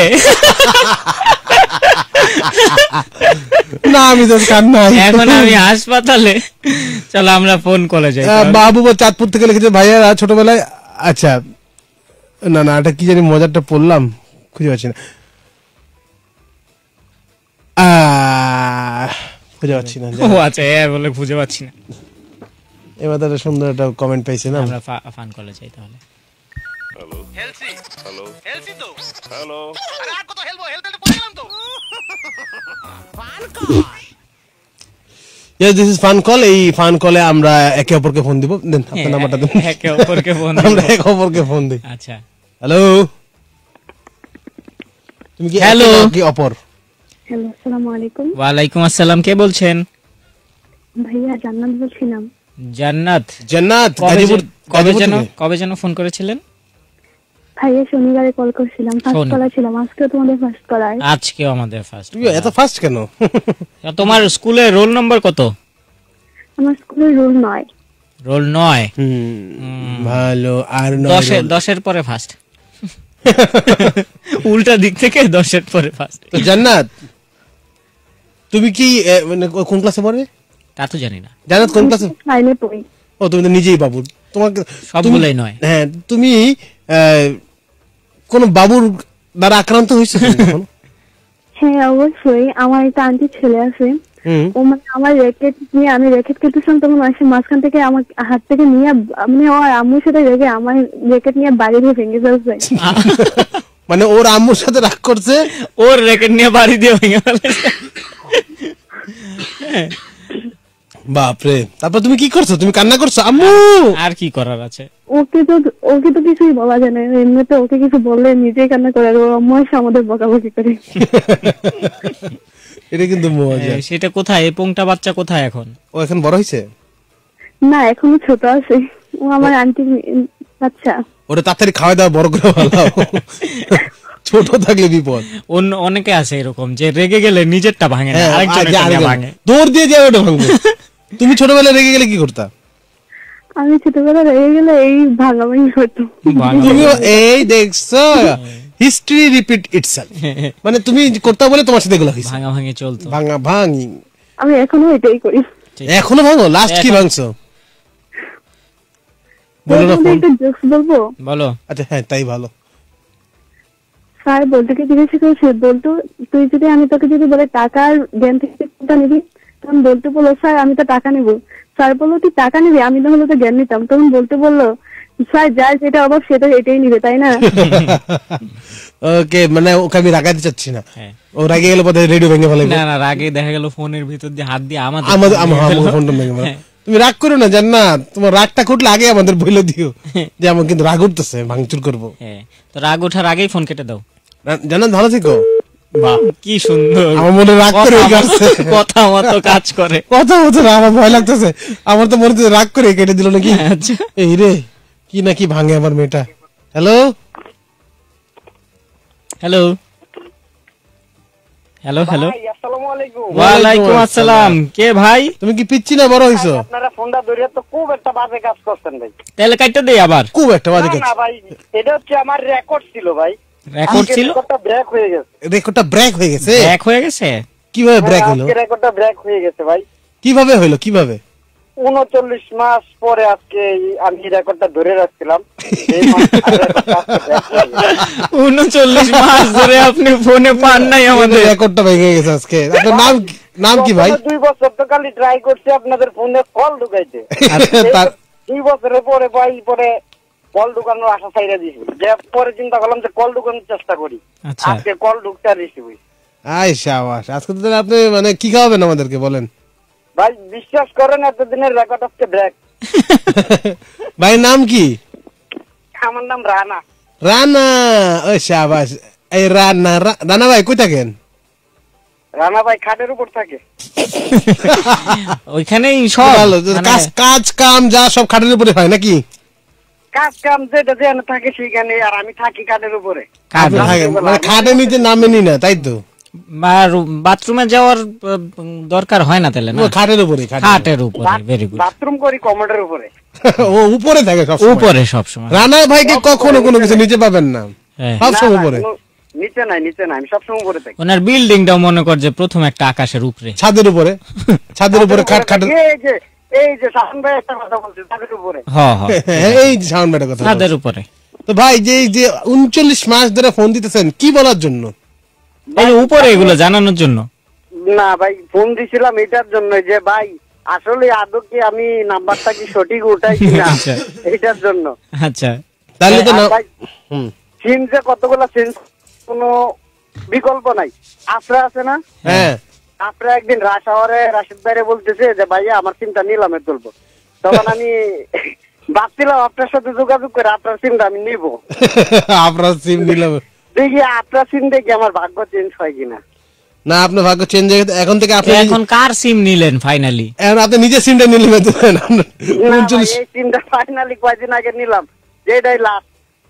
না, আমি তো খান নাই, এখন আমি হাসপাতালে, চলো আমরা ফোন করে যাই। মাহবুবা চাঁদপুর থেকে লিখেছে, ভাইয়ারা ছোটবেলায়, আচ্ছা না না এটা কি জানি মজারটা পড়লাম, খুঁজে পাচ্ছি না, খুঁজে পাচ্ছি না। ও আচ্ছা, এ বলে খুঁজে পাচ্ছি না। এবার তাহলে সুন্দর একটা কমেন্ট পাইছি না, আমরা ফান কলে যাই তাহলে। হ্যালো হেলসি, হ্যালো হেলসি তো, হ্যালো আরে আর কত হেলবো, হেলতে তো পড়লাম তো। Fun call, yes this is fun call. এই ফান কলে আমরা একে অপরকে ফোন দিব। দেন আপনার নাম্বারটা দেন। একে অপরকে ফোন আমরা একে অপরকে ফোন দিই। আচ্ছা, হ্যালো, তুমি কি হ্যালো কি অপর? হ্যালো, আসসালামু আলাইকুম। ওয়ালাইকুম আসসালাম, কে বলছেন? ভাইয়া জান্নাত বলছিলাম। জান্নাত, জান্নাত গাজীপুর। কবে যেন কবে যেন ফোন করেছিলেন? ভাইয়া শনিবারে কল করছিলাম, ফার্স্ট কল ছিলাম, আজকে তোমাদের ফার্স্ট কল। আজকে আমাদের ফার্স্ট। তুমি এত ফার্স্ট কেন? তোমার স্কুলে রোল নাম্বার কত? আমার স্কুলের রোল নয়। রোল নয়? হুম, ভালো। আর দশ দশের পরে ফার্স্ট। উল্টা দিক থেকে দশের পরে ফার্স্ট। তো জান্নাত তুমি কি মানে কোন ক্লাসে পড়ে? তা তো জানি না। জান্নাত কোন ক্লাসে? নাইনে পড়ি। ও, তুমি তো নিজেই বাবু। তোমাকে সবগুলাই নয়। হ্যাঁ, তুমি কোন বাবুর দ্বারা আক্রান্ত হয়েছে? হ্যাঁ অবশ্যই, আমার একটা আন্টি ছেলে আছে, ও মানে আমার র্যাকেট নিয়ে, আমি র্যাকেট খেলতেছিলাম, তখন আসে মাঝখান থেকে আমার হাত থেকে নিয়ে, মানে ও আম্মুর সাথে রেখে আমার র্যাকেট নিয়ে বাইরে দিয়ে ভেঙে ফেলছে। মানে ওর আম্মুর সাথে রাগ করছে, ওর র্যাকেট নিয়ে বাড়ি দিয়ে ভেঙে ফেলেছে। বাপরে, তারপর তুমি কি করছো? তুমি কান্না করছো? আম্মু আর কি করার আছে? ওকে তো ওকে তো কিছুই বলা যায় না, এমনিতে ওকে কিছু বললে নিজেই কান্না করে, আর ও আম্মু এসে আমাদের বকাবকি করে। এটা কিন্তু মজা। এ, সেটা কোথায়? এই পোংটা বাচ্চা কোথায় এখন? ও এখন বড় হয়েছে? না, এখনো ছোট আছে, ও আমার আন্টি বাচ্চা। ওটা তাড়াতাড়ি খাওয়া দাওয়া বড় করে ভালো, ছোট থাকলে বিপদ। অন্য অনেকে আছে এরকম যে রেগে গেলে নিজেরটা ভাঙে না, আরেকজনের ভাঙে, দৌড় দিয়ে যাবে ওটা ভাঙবে। তুমি ছোটবেলায় রেগে গেলে কি করতা? আমি ছোটবেলা রেগে গেলে এই ভাঙাভাঙি হতো। তুমিও এই দেখছো, হিস্ট্রি রিপিট ইটসেলফ। মানে তুমি করতে বলে তোমার সাথে এগুলো হয়েছে, ভাঙা ভাঙি চলতো। ভাঙা ভাঙি আমি এখনো এটাই করি। এখনো ভাঙো? লাস্ট কি ভাঙছো বলো না। একটা জোকস বলবো? বলো। আচ্ছা হ্যাঁ, তাই ভালো। স্যার বলটুকে জিজ্ঞাসা করেছে, বলটু তুই যদি আমি তোকে যদি বলে টাকার জ্ঞান থেকে কোনটা নিবি, তখন বলটু বললো স্যার আমি তো টাকা নিবো। স্যার বললো তুই টাকা নিবি, আমি তাহলে তো জ্ঞান নিতাম। তখন বলটু বললো স্যার যার যেটা অভাব সেটা এটাই নিবে, তাই না? ওকে, মানে ওকে আমি রাগাতে চাচ্ছি না, ও রাগে গেলে পরে রেডিও ভেঙে ফেলে। না না, রাগে দেখা গেল ফোনের ভিতর দিয়ে হাত দিয়ে আমাদের আমাদের আমার ফোনটা ভেঙে ফেলে। তুমি রাগ করো না জান্নাত, তোমার রাগটা কুটলে আগে আমাদের বলে দিও যে আমার কিন্তু রাগ উঠতেছে, ভাঙচুর করবো। হ্যাঁ, তো রাগ ওঠার আগেই ফোন কেটে দাও। জান্নাত ভালো থেকো। বাহ কি সুন্দর, আমার মনে রাগ করে গেছে, কথা মতো কাজ করে। কথা মতো না, আমার ভয় লাগতেছে। আমার তো মনে হচ্ছে রাগ করে কেটে দিল নাকি। আচ্ছা এই রে, কি নাকি ভাঙে আমার মেয়েটা। হ্যালো হ্যালো হ্যালো হ্যালো, আসসালামু আলাইকুম। ওয়ালাইকুম আসসালাম। কে ভাই? তুমি কি পিচ্ছি না বড় হইছো? আপনারা ফোনটা ধরে তো খুব একটা বাজে কাজ করছেন ভাই। তাহলে কাটতে দেই আবার। খুব একটা বাজে না কাজ। না ভাই, এটা হচ্ছে আমার রেকর্ড ছিল ভাই। রেকর্ড ছিল? রেকর্ডটা ব্রেক হয়ে গেছে। রেকর্ডটা ব্রেক হয়ে গেছে? ব্রেক হয়ে গেছে? কিভাবে ব্রেক হলো? আজকে রেকর্ডটা ব্রেক হয়ে গেছে ভাই। কিভাবে হলো? কিভাবে? উনচল্লিশ মাস পরে আজকে আমি রেকর্ডটা ধরে রাখছিলাম। এই মাসটা রেকর্ডটা আজকে break হয়ে গেছে। উনচল্লিশ মাস ধরে আপনি ফোনে পান নাই আমাদের। রেকর্ডটা ভেঙে গেছে আজকে। আপনার নাম নাম কি ভাই? দুই বছর তো খালি ট্রাই করছি আপনাদের ফোনে কল ঢুকাইতে। তার- দুই বছরের পরে ভাই পরে কল ঢুকানোর আশা ছাইড়া দিয়েছি, যে পরে চিন্তা করলাম যে কল ঢুকানোর চেষ্টা করি। আচ্ছা আজকে কল ঢুকতে রিসিভ হইছে। আয় শাবাশ, আজকে তো তাহলে আপনি মানে কি খাওয়াবেন আমাদেরকে বলেন? ভাই বিশ্বাস করেন এতদিনের রেকর্ড আজকে ব্রেক। ভাই নাম কি? আমার নাম রানা। রানা। ওই শাবাশ, এই রানা। রা- রানা ভাই কই থাকেন? রানা ভাই খাটের উপর থাকে। ওইখানেই সব ভালো, মানে- কাজ কাজ কাম যা সব খাটের উপরে হয় নাকি? কাজ কাম যেটা যেখানে থাকে সেখানে, আর আমি থাকি খাটের উপরে। আপনি কাজ- থাকেন, মানে খাটে নিতে নামেনি না, তাই তো? আর বাথরুমে যাওয়ার আহ, দরকার হয় না তাহলে না? ও খাটের উপরে, খাটের উপরে। খাটের উপরে। Very good. বাথরুম করি কমোডের উপরে। ও উপরে থাকে সব সময়। উপরে সব সময়। রানা ভাইকে কখনো কোনো কিছু নিচে পাবেন না, হ্যাঁ। সব না, সময় না, উপরে। কোনো- নিচে নাই, নিচে নাই, আমি সবসময় উপরে থাকি। ওনার বিল্ডিংটাও মনে কর যে প্রথম একটা আকাশের উপরে। ছাদের উপরে, ছাদের উপরে খাট খাট। এই যে এই যে শাহন ভাই একটা কথা বলছে ছাদের উপরে। হ হ এই সাউন্ড ব্যাটার কথা ছাদের বলছি। উপরে। তো ভাই যে এই যে উনচল্লিশ মাস ধরে ফোন দিতেছেন কি বলার জন্য? এই যে উপরে এগুলো জানানোর জন্য। না ভাই, ফোন দিছিলাম এটার জন্য যে ভাই আসলে আদৌ কি আমি নাম্বারটা কি সঠিক উঠাই কিনা, আচ্ছা। এটার জন্য। আচ্ছা তাহলে তো আর না। ভাই, হুম। সিম যে কতগুলো চেঞ্জ কোনো বিকল্প নাই। আফরা আছে না, হ্যাঁ আফরা একদিন রাশ আওয়ারে রাশিদ ভাইরে বলতেছে যে ভাইয়া আমার সিমটা নিলামে তুলবো। তখন আমি ভাবছিলাম আপনার সাথে যোগাযোগ করে আপনার সিমটা আমি নিব। আপনার সিম নিলাম দেখি আপনার সিম দেখি আমার ভাগ্য চেঞ্জ হয় কিনা। না, আপনার ভাগ্য চেঞ্জ হয়ে গেছে। এখন থেকে আপনি এখন কার সিম নিলেন ফাইনালি? এখন আপনি নিজের সিমটা নিলেন তো। না ভাই, উনচল্লিশ এই সিমটা ফাইনালি কয়েকদিন আগে নিলাম, যে এটাই লাস্ট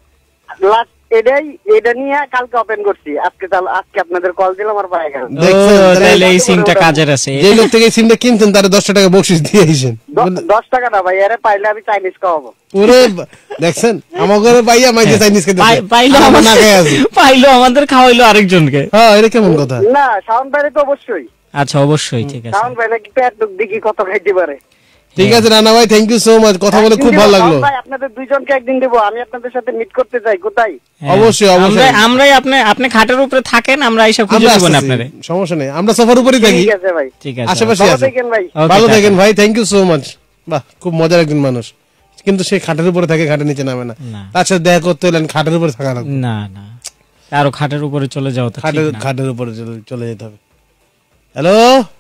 লাস্ট এটাই, এটা নিয়ে কালকে ওপেন করছি। আজকে তাহলে আজকে আপনাদের কল দিলাম আর পাই গেল। দেখছেন, ও, তাহলে তাহলে এই সিমটা কাজের আছে। যে লোক থেকে সিমটা কিনছেন তার দশটা টাকা বকশিস দিয়ে আইছেন। দশ টাকা না ভাই, আরে পাইলে আমি চাইনিজ খাওয়াবো। ওরে বা- দেখছেন আমার ঘরে পাইয়া মাইজে চাইনিজ খেতে পাই- পাইলো না আমাদের খেয়ে আছে। পাইলো আমাদের খাওয়াইলো আরেকজনকে। হ্যাঁ, এটা কেমন কথা? না শাওন ভাইরে তো অবশ্যই। আচ্ছা অবশ্যই, ঠিক আছে। শাওন ভাই নাকি পেট টুক দেখি কত খাইতে পারে। ঠিক আছে রানা ভাই, থ্যাংক ইউ সো মাচ, কথা বলে খুব ভালো লাগলো। শাওন ভাই আপনাদের দুইজনকে একদিন দেবো, আমি আপনাদের সাথে মিট করতে চাই। কোথায়? হ্যাঁ। অবশ্যই, অবশ্যই। আমরা- আমরাই আপনি আপনি খাটের উপরে থাকেন, আমরা এইসব খুঁজে আমরা দেবো না আসতেছি, আপনারে। সমস্যা নেই, আমরা সফর উপরেই থাকি। ঠিক আছে ভাই, ঠিক আছে। আশেপাশে ভালো আছে। থাকেন ভাই। Okay, ভালো টাটা। থাকেন ভাই, থ্যাংক ইউ সো মাচ। বাহ, খুব মজার একজন মানুষ, কিন্তু সে খাটের উপরে থাকে, খাটের নিচে নামে না। না। তার সাথে দেখা করতে হলে খাটের উপরে থাকা লাগবে। না না আরো খাটের উপরে চলে যাও তো খাটের ঠিক না। খাটের উপরে চলে- চলে যেতে হবে। হ্যালো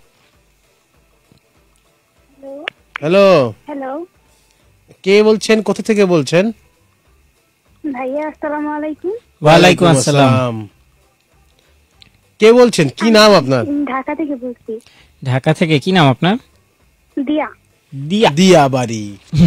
হ্যালো, হ্যালো কে বলছেন, কোথা থেকে বলছেন? ভাইয়া, আসসালামু আলাইকুম। ওয়ালাইকুম আসসালাম। কে বলছেন, কি নাম আপনার? ঢাকা থেকে বলছি। ঢাকা থেকে, কি নাম আপনার? দিয়া। দিয়া। দিয়া বাড়ি।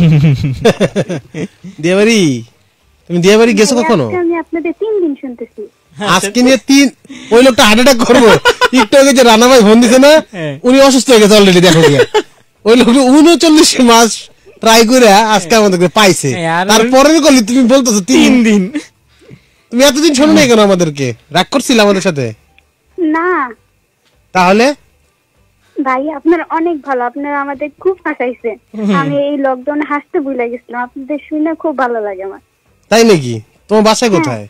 দিয়া বাড়ি, তুমি দিয়া বাড়ি গেছো কখনো? আজকে আমি আপনাদের তিন দিন শুনতেছি। আজকে নিয়ে তিন, ওই লোকটা হার্ট অ্যাটাক করবো। একটু আগে যে রানা ভাই ফোন দিছে না, হ্যাঁ। উনি অসুস্থ হয়ে গেছে অলরেডি, দেখো গিয়া। ওই লোক উনচল্লিশ মাস ট্রাই করে আজকে আমাদেরকে পাইছে, হ্যাঁ, আর- তারপরে করলি তুমি বলতেছো তিন তিন দিন। তুমি এতদিন শোনো নাই কেন আমাদেরকে? রাগ করছিল আমাদের সাথে? না তাহলে ভাই, আপনার অনেক ভালো, আপনারা আমাদের খুব হাসাইছেন। আমি এই লকডাউনে হাসতে ভুলে গেছিলাম, আপনাদের শুনে খুব ভালো লাগে আমার। তাই নাকি? তোমার বাসা কোথায়?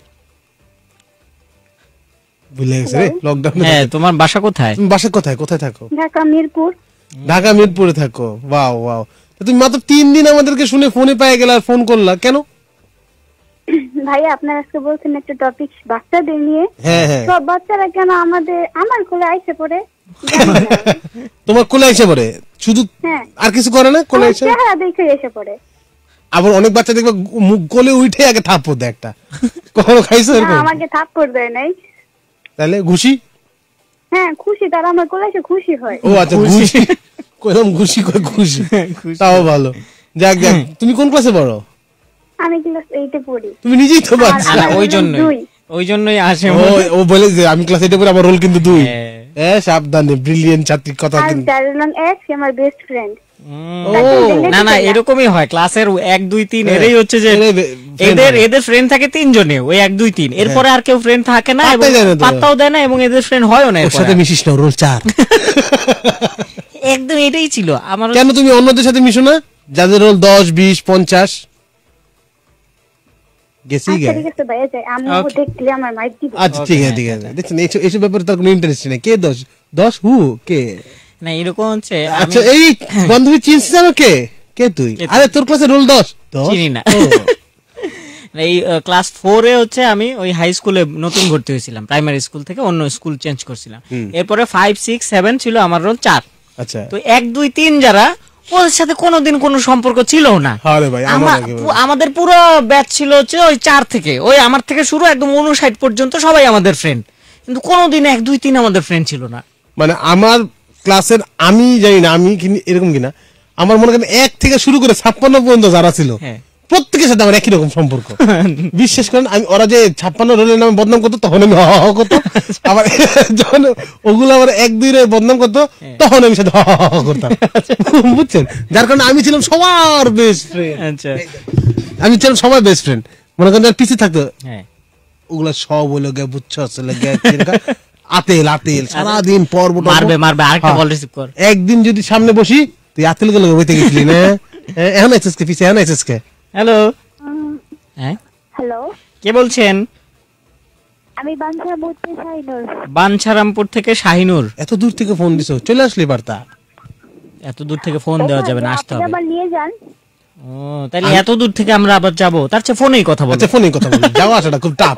ভুলে গেছে রে লকডাউনে। হ্যাঁ, তোমার বাসা কোথায়? তুমি বাসা কোথায়, কোথায় থাকো? ঢাকা মিরপুর। ঢাকা মিরপুরে থাকো। Wow wow. তো তুমি মাত্র তিন দিন আমাদেরকে শুনে ফোনে পেয়ে গেলে আর ফোন করলা কেন? ভাই, আপনার আজকে বলছেন একটা টপিক বাচ্চাদের নিয়ে। হ্যাঁ হ্যাঁ, সব বাচ্চারা কেন আমাদের আমার কোলে আইসে পড়ে? তোমার কোলে এসে পড়ে শুধু, হ্যাঁ, আর কিছু করে না? কোলে আমার এসে চেহারা দেখে এসে পড়ে। আবার অনেক বাচ্চা দেখবে মুখ কোলে উঠে আগে থাপ্পড় দেয় একটা। কখনো খাইছো না, এরকম? আমাকে থাপ্পড় দেয় নাই। তাহলে ঘুষি? হ্যাঁ, খুশি, তারা আমার কোলে এসে খুশি হয়। ও আচ্ছা, ঘুষি। কইলাম ঘুষি, কই ঘুষি। তাও ভালো। যাক যাক, তুমি কোন ক্লাসে পড়ো? আমি ক্লাস এইটে পড়ি। তুমি নিজেই তো বাচ্চা। না, ওই জন্যই দুই। ওই জন্যই আসে। ও ও বলে যে আমি ক্লাস এইটে পড়ি, আমার রোল কিন্তু দুই। হ্যাঁ। এ সাবধানে, ব্রিলিয়েন্ট ছাত্রী কথা আর কিন্তু। দারুলং এক, সে আমার বেস্ট ফ্রেন্ড। ও না না, এরকমই হয় ক্লাসের এক দুই তিন, হ্যাঁ, এরাই হচ্ছে যে এরাই বে- friend এদের হয়। এদের ফ্রেন্ড থাকে তিনজনে, ওই এক দুই তিন, এরপরে আর কেউ ফ্রেন্ড থাকে না এবং পাত্তাই দেয় না তো। পাত্তাও দেয় না এবং এদের ফ্রেন্ড হয়ও না ওর এরপরে সাথে আর। মিশিস না, রোল চার। একদম এটাই ছিল আমার। কেন তুমি অন্যদের সাথে মিশো না, যাদের রোল দশ বিশ পঞ্চাশ? গেছি গে। আচ্ছা ঠিক আছে ভাইয়া, যাই। আমি Okay. দেখলে আমার মাইক দিব। আচ্ছা ঠিক আছে ঠিক আছে। দেখছেন এইসব এইসব ব্যাপারে তার কোনো ইন্টারেস্ট নেই। কে দশ দশ হু কে? না, এরকম হচ্ছে আমি আচ্ছা, এই বান্ধবী চিনছিস আমাকে? কে তুই? কে তুই? আরে তোর ক্লাসে রোল দশ? দশ? চিনি না। ও, এই ক্লাস ফোরে হচ্ছে আমি ওই হাই স্কুলে নতুন ভর্তি হয়েছিলাম, প্রাইমারি স্কুল থেকে অন্য স্কুল চেঞ্জ করছিলাম। এরপরে ফাইভ সিক্স সেভেন ছিল আমার রোল চার। আচ্ছা। তো এক দুই তিন যারা, ওদের সাথে কোনোদিন কোনো সম্পর্ক ছিল না। আরে ভাই, আমার আমা- আগে পু- আমাদের পুরো ব্যাচ ছিল হচ্ছে ওই চার থেকে, ওই আমার থেকে শুরু একদম উনষাট পর্যন্ত সবাই আমাদের ফ্রেন্ড, কিন্তু কোনোদিন এক দুই তিন আমাদের ফ্রেন্ড ছিল না। মানে আমার ক্লাসের, আমি জানি না আমি কি- এরকম কিনা, আমার মনে করেন এক থেকে শুরু করে ছাপ্পান্ন পর্যন্ত যারা ছিল হ্যাঁ। প্রত্যেকের সাথে আমার একই রকম সম্পর্ক। বিশ্বাস করেন, আমি ওরা যে ছাপ্পান্ন রোলের নামে বদনাম করতো তখন আমি হ হ করতো, আবার যখন ওগুলো আমার এক দুই রে বদনাম করতো তখন আমি সাথে হ হ হ করতাম। বুঝছেন? যার কারণে আমি ছিলাম সবার বেস্ট ফ্রেন্ড। আচ্ছা। আমি ছিলাম সবার বেস্ট ফ্রেন্ড। মনে করেন যার পিছিয়ে থাকতো হ্যাঁ। ওগুলা সব হইলো গে বুঝছো আসলে গে আতেল আতেল সারাদিন পর্ব টর্ব। মারবে মারবে, আরেকটা হ্যাঁ। বল রিসিভ কর। একদিন যদি সামনে বসি, তুই আতেল গুলো বইতে গেছিলি না? হ্যাঁ, এখন আইছিস কে পিছে, এখন আইছিস কে? হ্যালো। হ্যাঁ, হ্যালো, কে বলছেন? আমি বাঞ্ছারামপুর থেকে শাহিনুর। বাঞ্ছারামপুর থেকে শাহিনুর। এত দূর থেকে ফোন দিছো, চলে আসলি বার্তা। এত দূর থেকে ফোন দেওয়া যাবে না, আসতে আপনি হবে। আবার নিয়ে যান। ও, তাহলে এত দূর থেকে আমরা আবার যাব, তার চেয়ে ফোনেই কথা বলবো। আচ্ছা, ফোনে কথা বলি, যাওয়া আসাটা খুব টাফ।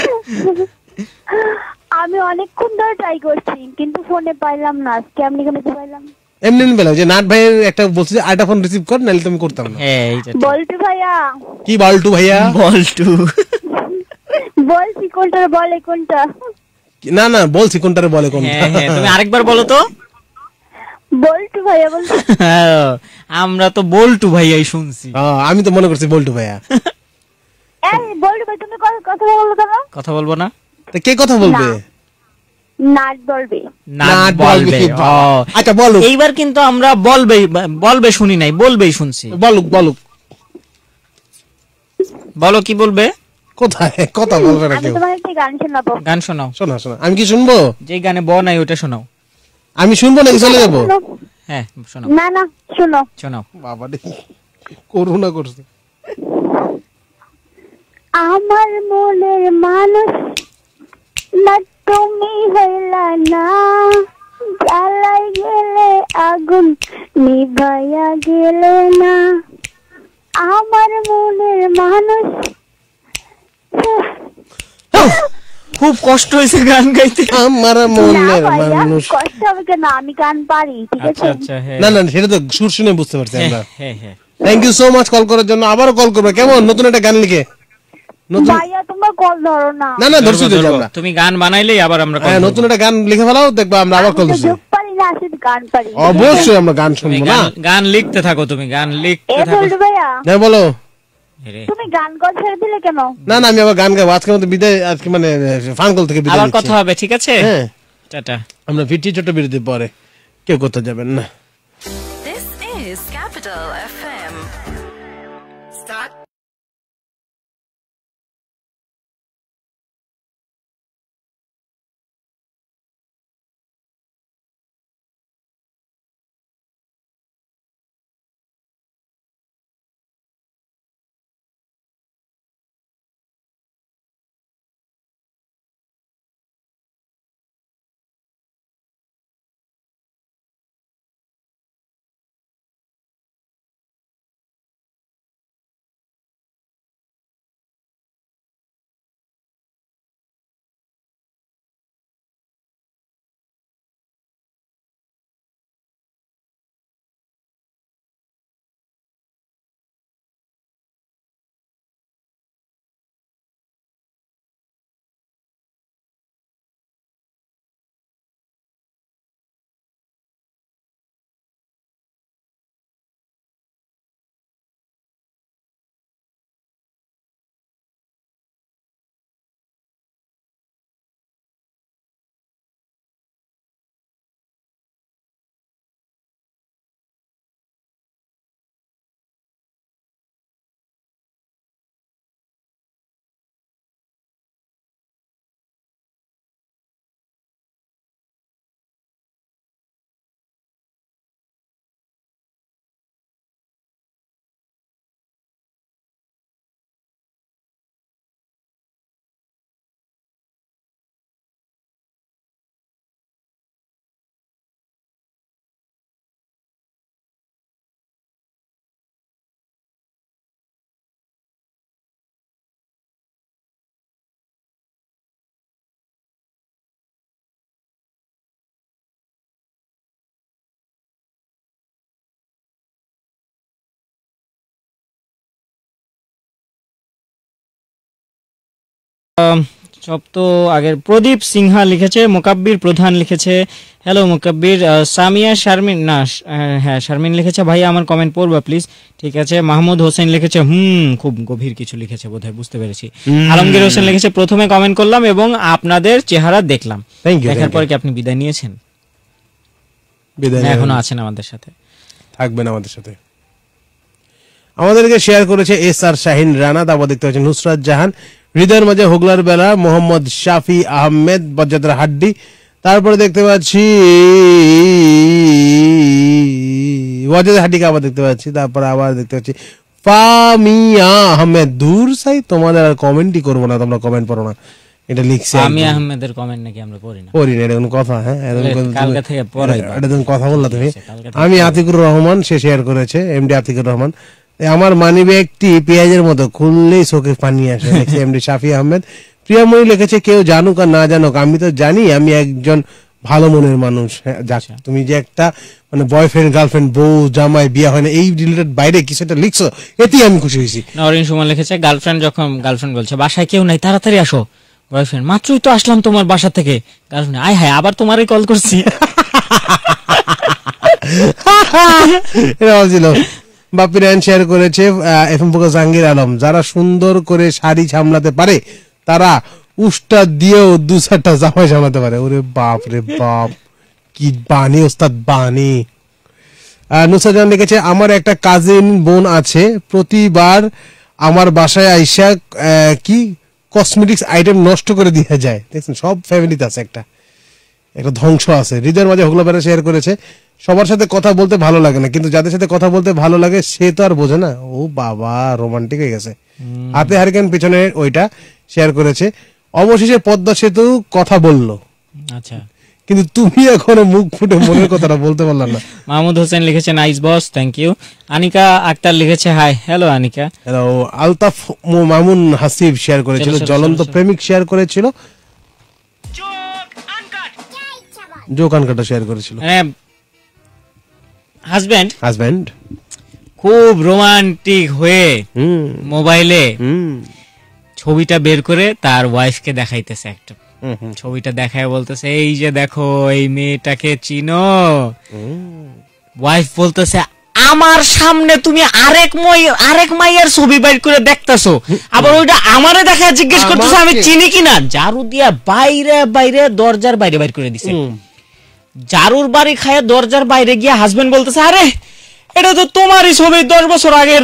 আমি অনেকক্ষণ ধরে ট্রাই করছি কিন্তু ফোনে পাইলাম না, আজকে আপনি কেন পাইলাম? এমনি এমনি বেলা যে নাট ভাইয়ের একটা বলছে যে আরেকটা ফোন রিসিভ কর, নাহলে তুমি করতাম না। হ্যাঁ, এইটা ঠিক। বলটু ভাইয়া, কি বাল্টু ভাইয়া? বলটু। বলছি কোনটা বলে কোনটা? না না, বলছি কোনটারে বলে কোনটা। হ্যাঁ হ্যাঁ, তুমি আরেকবার বলো তো। বলটু ভাইয়া বলছি। হ্যাঁ, আমরা তো বলটু ভাইয়াই শুনছি। হ্যাঁ, আমি তো মনে করছি বল্টু ভাইয়া। এই বলটু ভাই, তুমি ক- কথা বলো কেন? কথা বলবো না? তা কে কথা বলবে? না। নাট বলবে। নাট নাট বলবে। বলবে। ও, আচ্ছা বলো, এইবার কিন্তু আমরা বলবেই বলবে শুনি নাই, বলবেই শুনছি। বলুক বলুক। বলো কি বলবে? কোথায় কথা বলবে না আমি কেউ? তোমার একটা গান শোনাবো। গান শোনাও। শোনা শোনা, আমি কি শুনবো? যে গানে ব নাই ওটা শোনাও। আমি শুনবো নাকি চলে যাবো? শোনো। হ্যাঁ, শোনাও না না, শোনো। শোনাও। বাবা রে, করুণা করছে। আমার মনের মানুষ না তুমি হইলা না, জ্বালাই গেলে আগুন নিভাইয়া গেলে না। আমার মনের মানুষ। খুব কষ্ট হয়েছে গান গাইতে। আমার না মনের ভাইয়া মানুষ। কষ্ট হবে কেন, আমি গান পারি, ঠিক আচ্ছা আছে? আচ্ছা হ্যাঁ না না সেটা তো সুর শুনে বুঝতে পারছি হ্যাঁ আমরা। হ্যাঁ হ্যাঁ thank you so much call করার জন্য। আবারও কল করবে কেমন, নতুন একটা গান লিখে। নতুন ভাইয়া তোমরা কল ধরো না। না না ধরছি তো ধরবো। আমরা। তুমি গান বানাইলেই আবার আমরা call হ্যাঁ করবো। নতুন একটা গান লিখে ফেলাও, দেখবা আমরা আবার কল আমি তো দিচ্ছি। যোগ পারি না, শুধু গান পারি। অবশ্যই আমরা গান তুমি শুনবো না। গান- গান লিখতে থাকো, তুমি গান এ লিখতে থাকো। বলতো ভাইয়া হ্যাঁ বলো। এরে, তুমি গান কল ছেড়ে দিলে কেন? না না আমি আবার গান গাবো আজকের মতো বিদায়, আজকে মানে ফান কল থেকে বিদায় আবার নিচ্ছি। কথা হবে, ঠিক আছে? হ্যাঁ টাটা। আমরা ফিরছি ছোট বিরতির পরে, কেউ কোথাও যাবেন না। This is Capital F M. Start. সব তো আগের প্রদীপ সিনহা লিখেছে, মোকাব্বির প্রধান লিখেছে হ্যালো মোকাব্বির, আহ, সামিয়া শারমিন না শ- আহ, হ্যাঁ শারমিন লিখেছে ভাইয়া আমার কমেন্ট পড়বা প্লিজ, ঠিক আছে। মাহমুদ হোসেন লিখেছে হুম খুব গভীর কিছু লিখেছে বোধহয়, বুঝতে পেরেছি। আলমগীর হোসেন লিখেছে প্রথমে কমেন্ট করলাম এবং আপনাদের চেহারা দেখলাম। Thank you. দেখার পর কি আপনি বিদায় নিয়েছেন? বিদায় না, নেবেন। এখনো আছেন আমাদের সাথে? থাকবেন আমাদের সাথে। আমাদেরকে শেয়ার করেছে এস আর শাহিন রানা, তারপর দেখতে পাচ্ছেন নুসরাত জাহান, হৃদয়ের মাঝে হোগলার বেলা, মোহাম্মদ শাফি আহমেদ, বজ্জাতের হাড্ডি, তারপরে দেখতে পাচ্ছি বজ্জাতের হাড্ডিকে আবার দেখতে পাচ্ছি, তারপরে আবার দেখতে পাচ্ছি ফামিয়া আহমেদ। দূর সাই তোমাদের আর কমেন্টই করবো না, তোমরা কমেন্ট পড়ো না, এটা লিখছি আমি আহমেদের কমেন্ট নাকি আমরা পড়ি না? পড়ি না, এটা কোনো কথা? হ্যাঁ এরকম তাহলে কোনো- কালকে থেকে পড়াইবা। এটা তুমি কথা বললা তুমি। কালকে থেকে আমি আতিকুর রহমান, সে শেয়ার করেছে এমডি আতিকুর রহমান। এ আমার মানি ব্যাগটি পেঁয়াজের মতো, খুললেই চোখে পানি আসে, লিখছে এমডি শাফি আহমেদ। প্রিয়ামণি লিখেছে কেউ জানুক আর না জানুক আমি তো জানি আমি একজন ভালো মনের মানুষ। হ্যাঁ, যাক তুমি যে একটা মানে বয়ফ্রেন্ড গার্লফ্রেন্ড বউ জামাই বিয়ে হয় না এই রিলেটেড বাইরে কিছু একটা লিখছো, এতেই আমি খুশি হয়েছি। নরিন সুমন লিখেছে গার্লফ্রেন্ড যখন গার্লফ্রেন্ড বলছে বাসায় কেউ নাই তাড়াতাড়ি আসো, বয়ফ্রেন্ড মাত্রই তো আসলাম তোমার বাসা থেকে, গার্লফ্রেন্ড আয় হায় আবার তোমারই কল করছি। এটা বলছিল বাপি রায়ন শেয়ার করেছে F M focus Jahangir Alam, যারা সুন্দর করে শাড়ি সামলাতে পারে তারা উষ্টা দিয়েও দু চারটা জামাই সামলাতে পারে। ওরে বাপ রে বাপ, কি বানি ওস্তাদ বানি। নুসরাত জাহান লিখেছে আমার একটা কাজিন বোন আছে, প্রতিবার আমার বাসায় আইসা আহ, কি কসমেটিক্স আইটেম নষ্ট করে দিয়ে যায়। দেখছেন সব ফ্যামিলিতে আছে একটা একটা ধ্বংস আছে। হৃদয়ের মাঝে হোগলা বেড়া শেয়ার করেছে সবার সাথে কথা বলতে ভালো লাগে না, কিন্তু যাদের সাথে কথা বলতে ভালো লাগে সে তো আর বোঝে না। ও বাবা রোমান্টিক হয়ে গেছে। হাতে হারিকেন পিছনে ওইটা শেয়ার করেছে। অবশেষে পদ্মা সেতু কথা বললো, আচ্ছা কিন্তু তুমি এখনো মুখ ফুটে মনের কথাটা বলতে পারলাম না। মাহমুদ হোসেন লিখেছে nice boss, thank you. Anika Akter লিখেছে hi, hello Anika. Hello Altaf Mamun Hasib share করেছিল, চলো, চলো, জ্বলন্ত চলো, চলো। প্রেমিক শেয়ার করেছিল। জো কানকাটা শেয়ার করেছিল। হাজবেন্ড হাজবেন্ড খুব রোমান্টিক হয়ে মোবাইলে ছবিটা বের করে তার ওয়াইফকে দেখাইতেছে, একটা ছবিটা দেখায় বলতেছে এই যে দেখো এই মেয়েটাকে চিনো। ওয়াইফ বলতেছে আমার সামনে তুমি আরেক মই আরেক মাইয়ার ছবি বের করে দেখতেছো, আবার ওইটা আমারে দেখায় জিজ্ঞেস করতেছো আমি চিনি কিনা। জারু দিয়া বাইরে বাইরে দরজার বাইরে বাইর করে দিছে। জারুর বাড়ি খায় দরজার বাইরে গিয়ে হাজবেন্ড বলতেছে আরে এটা তো তোমারই ছবি দশ বছর আগের।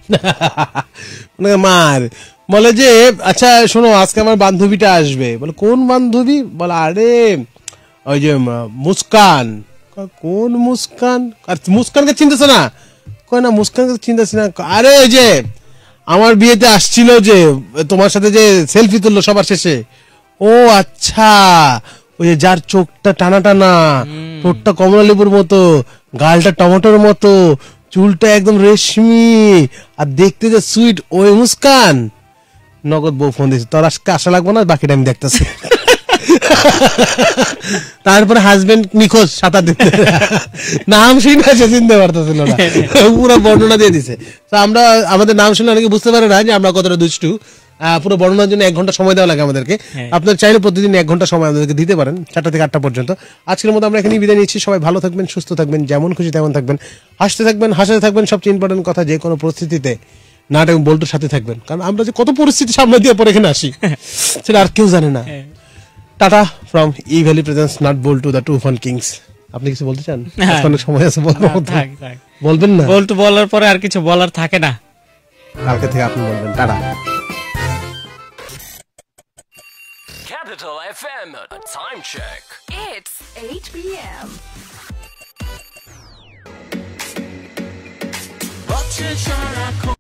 মার বলে যে আচ্ছা শোনো আজকে আমার বান্ধবীটা আসবে। বলে কোন বান্ধবী? বলে আরে ওই যে মুস্কান। কোন মুস্কান? আর মুস্কানকে চিনতেছ না? কয় না মুস্কানকে চিনতেছি না। আরে ওই যে আমার বিয়েতে আসছিল যে তোমার সাথে যে সেলফি তুললো সবার শেষে, ও আচ্ছা ওই যে যার চোখটা টানা টানা, ঠোঁটটা কমলা লেবুর মতো, গালটা টমেটোর মতো, চুলটা একদম রেশমি আর দেখতে যে সুইট, ওই মুস্কান। নগদ বউ ফোন দিয়েছে, তোর আজকে আসা লাগবো না, বাকিটা আমি দেখতেছি। তারপরে হাজবেন্ড নিখোঁজ সাঁতার দিতে, নাম শুনে সে চিনতে পারতেছিল না, পুরো বর্ণনা দিয়ে দিছে। তো আমরা আমাদের নাম শুনে অনেকে বুঝতে পারে না যে আমরা কতটা দুষ্টু। পুরো বর্ণনার জন্য এক ঘন্টা সময় দেওয়া লাগে আমাদেরকে। আপনার চাইলে প্রতিদিন এক ঘন্টা সময় আমাদেরকে দিতে পারেন, চারটা থেকে আটটা পর্যন্ত। আজকের মতো আমরা এখানেই বিদায় নিচ্ছি। সবাই ভালো থাকবেন, সুস্থ থাকবেন, যেমন খুশি তেমন থাকবেন, হাসতে থাকবেন, হাসাতে থাকবেন। সবচেয়ে ইম্পর্টেন্ট কথা, যে কোনো পরিস্থিতিতে নাট এবং বল্টুর সাথে থাকবেন, কারণ আমরা যে কত পরিস্থিতি সামনে দিয়ে পরে এখানে আসি সেটা আর কেউ জানে না। Tata from eValley presents nut বল্টু দ্য টু ফান কিংস। আপনি কিছু বলতে চান? অনেক সময় আছে, বলবেন না? বল্টু বলার পরে আর কিছু বলার থাকে না, কালকে থেকে আপনি বলবেন। Tata. Capital F M time check. It's eight p m Watch it,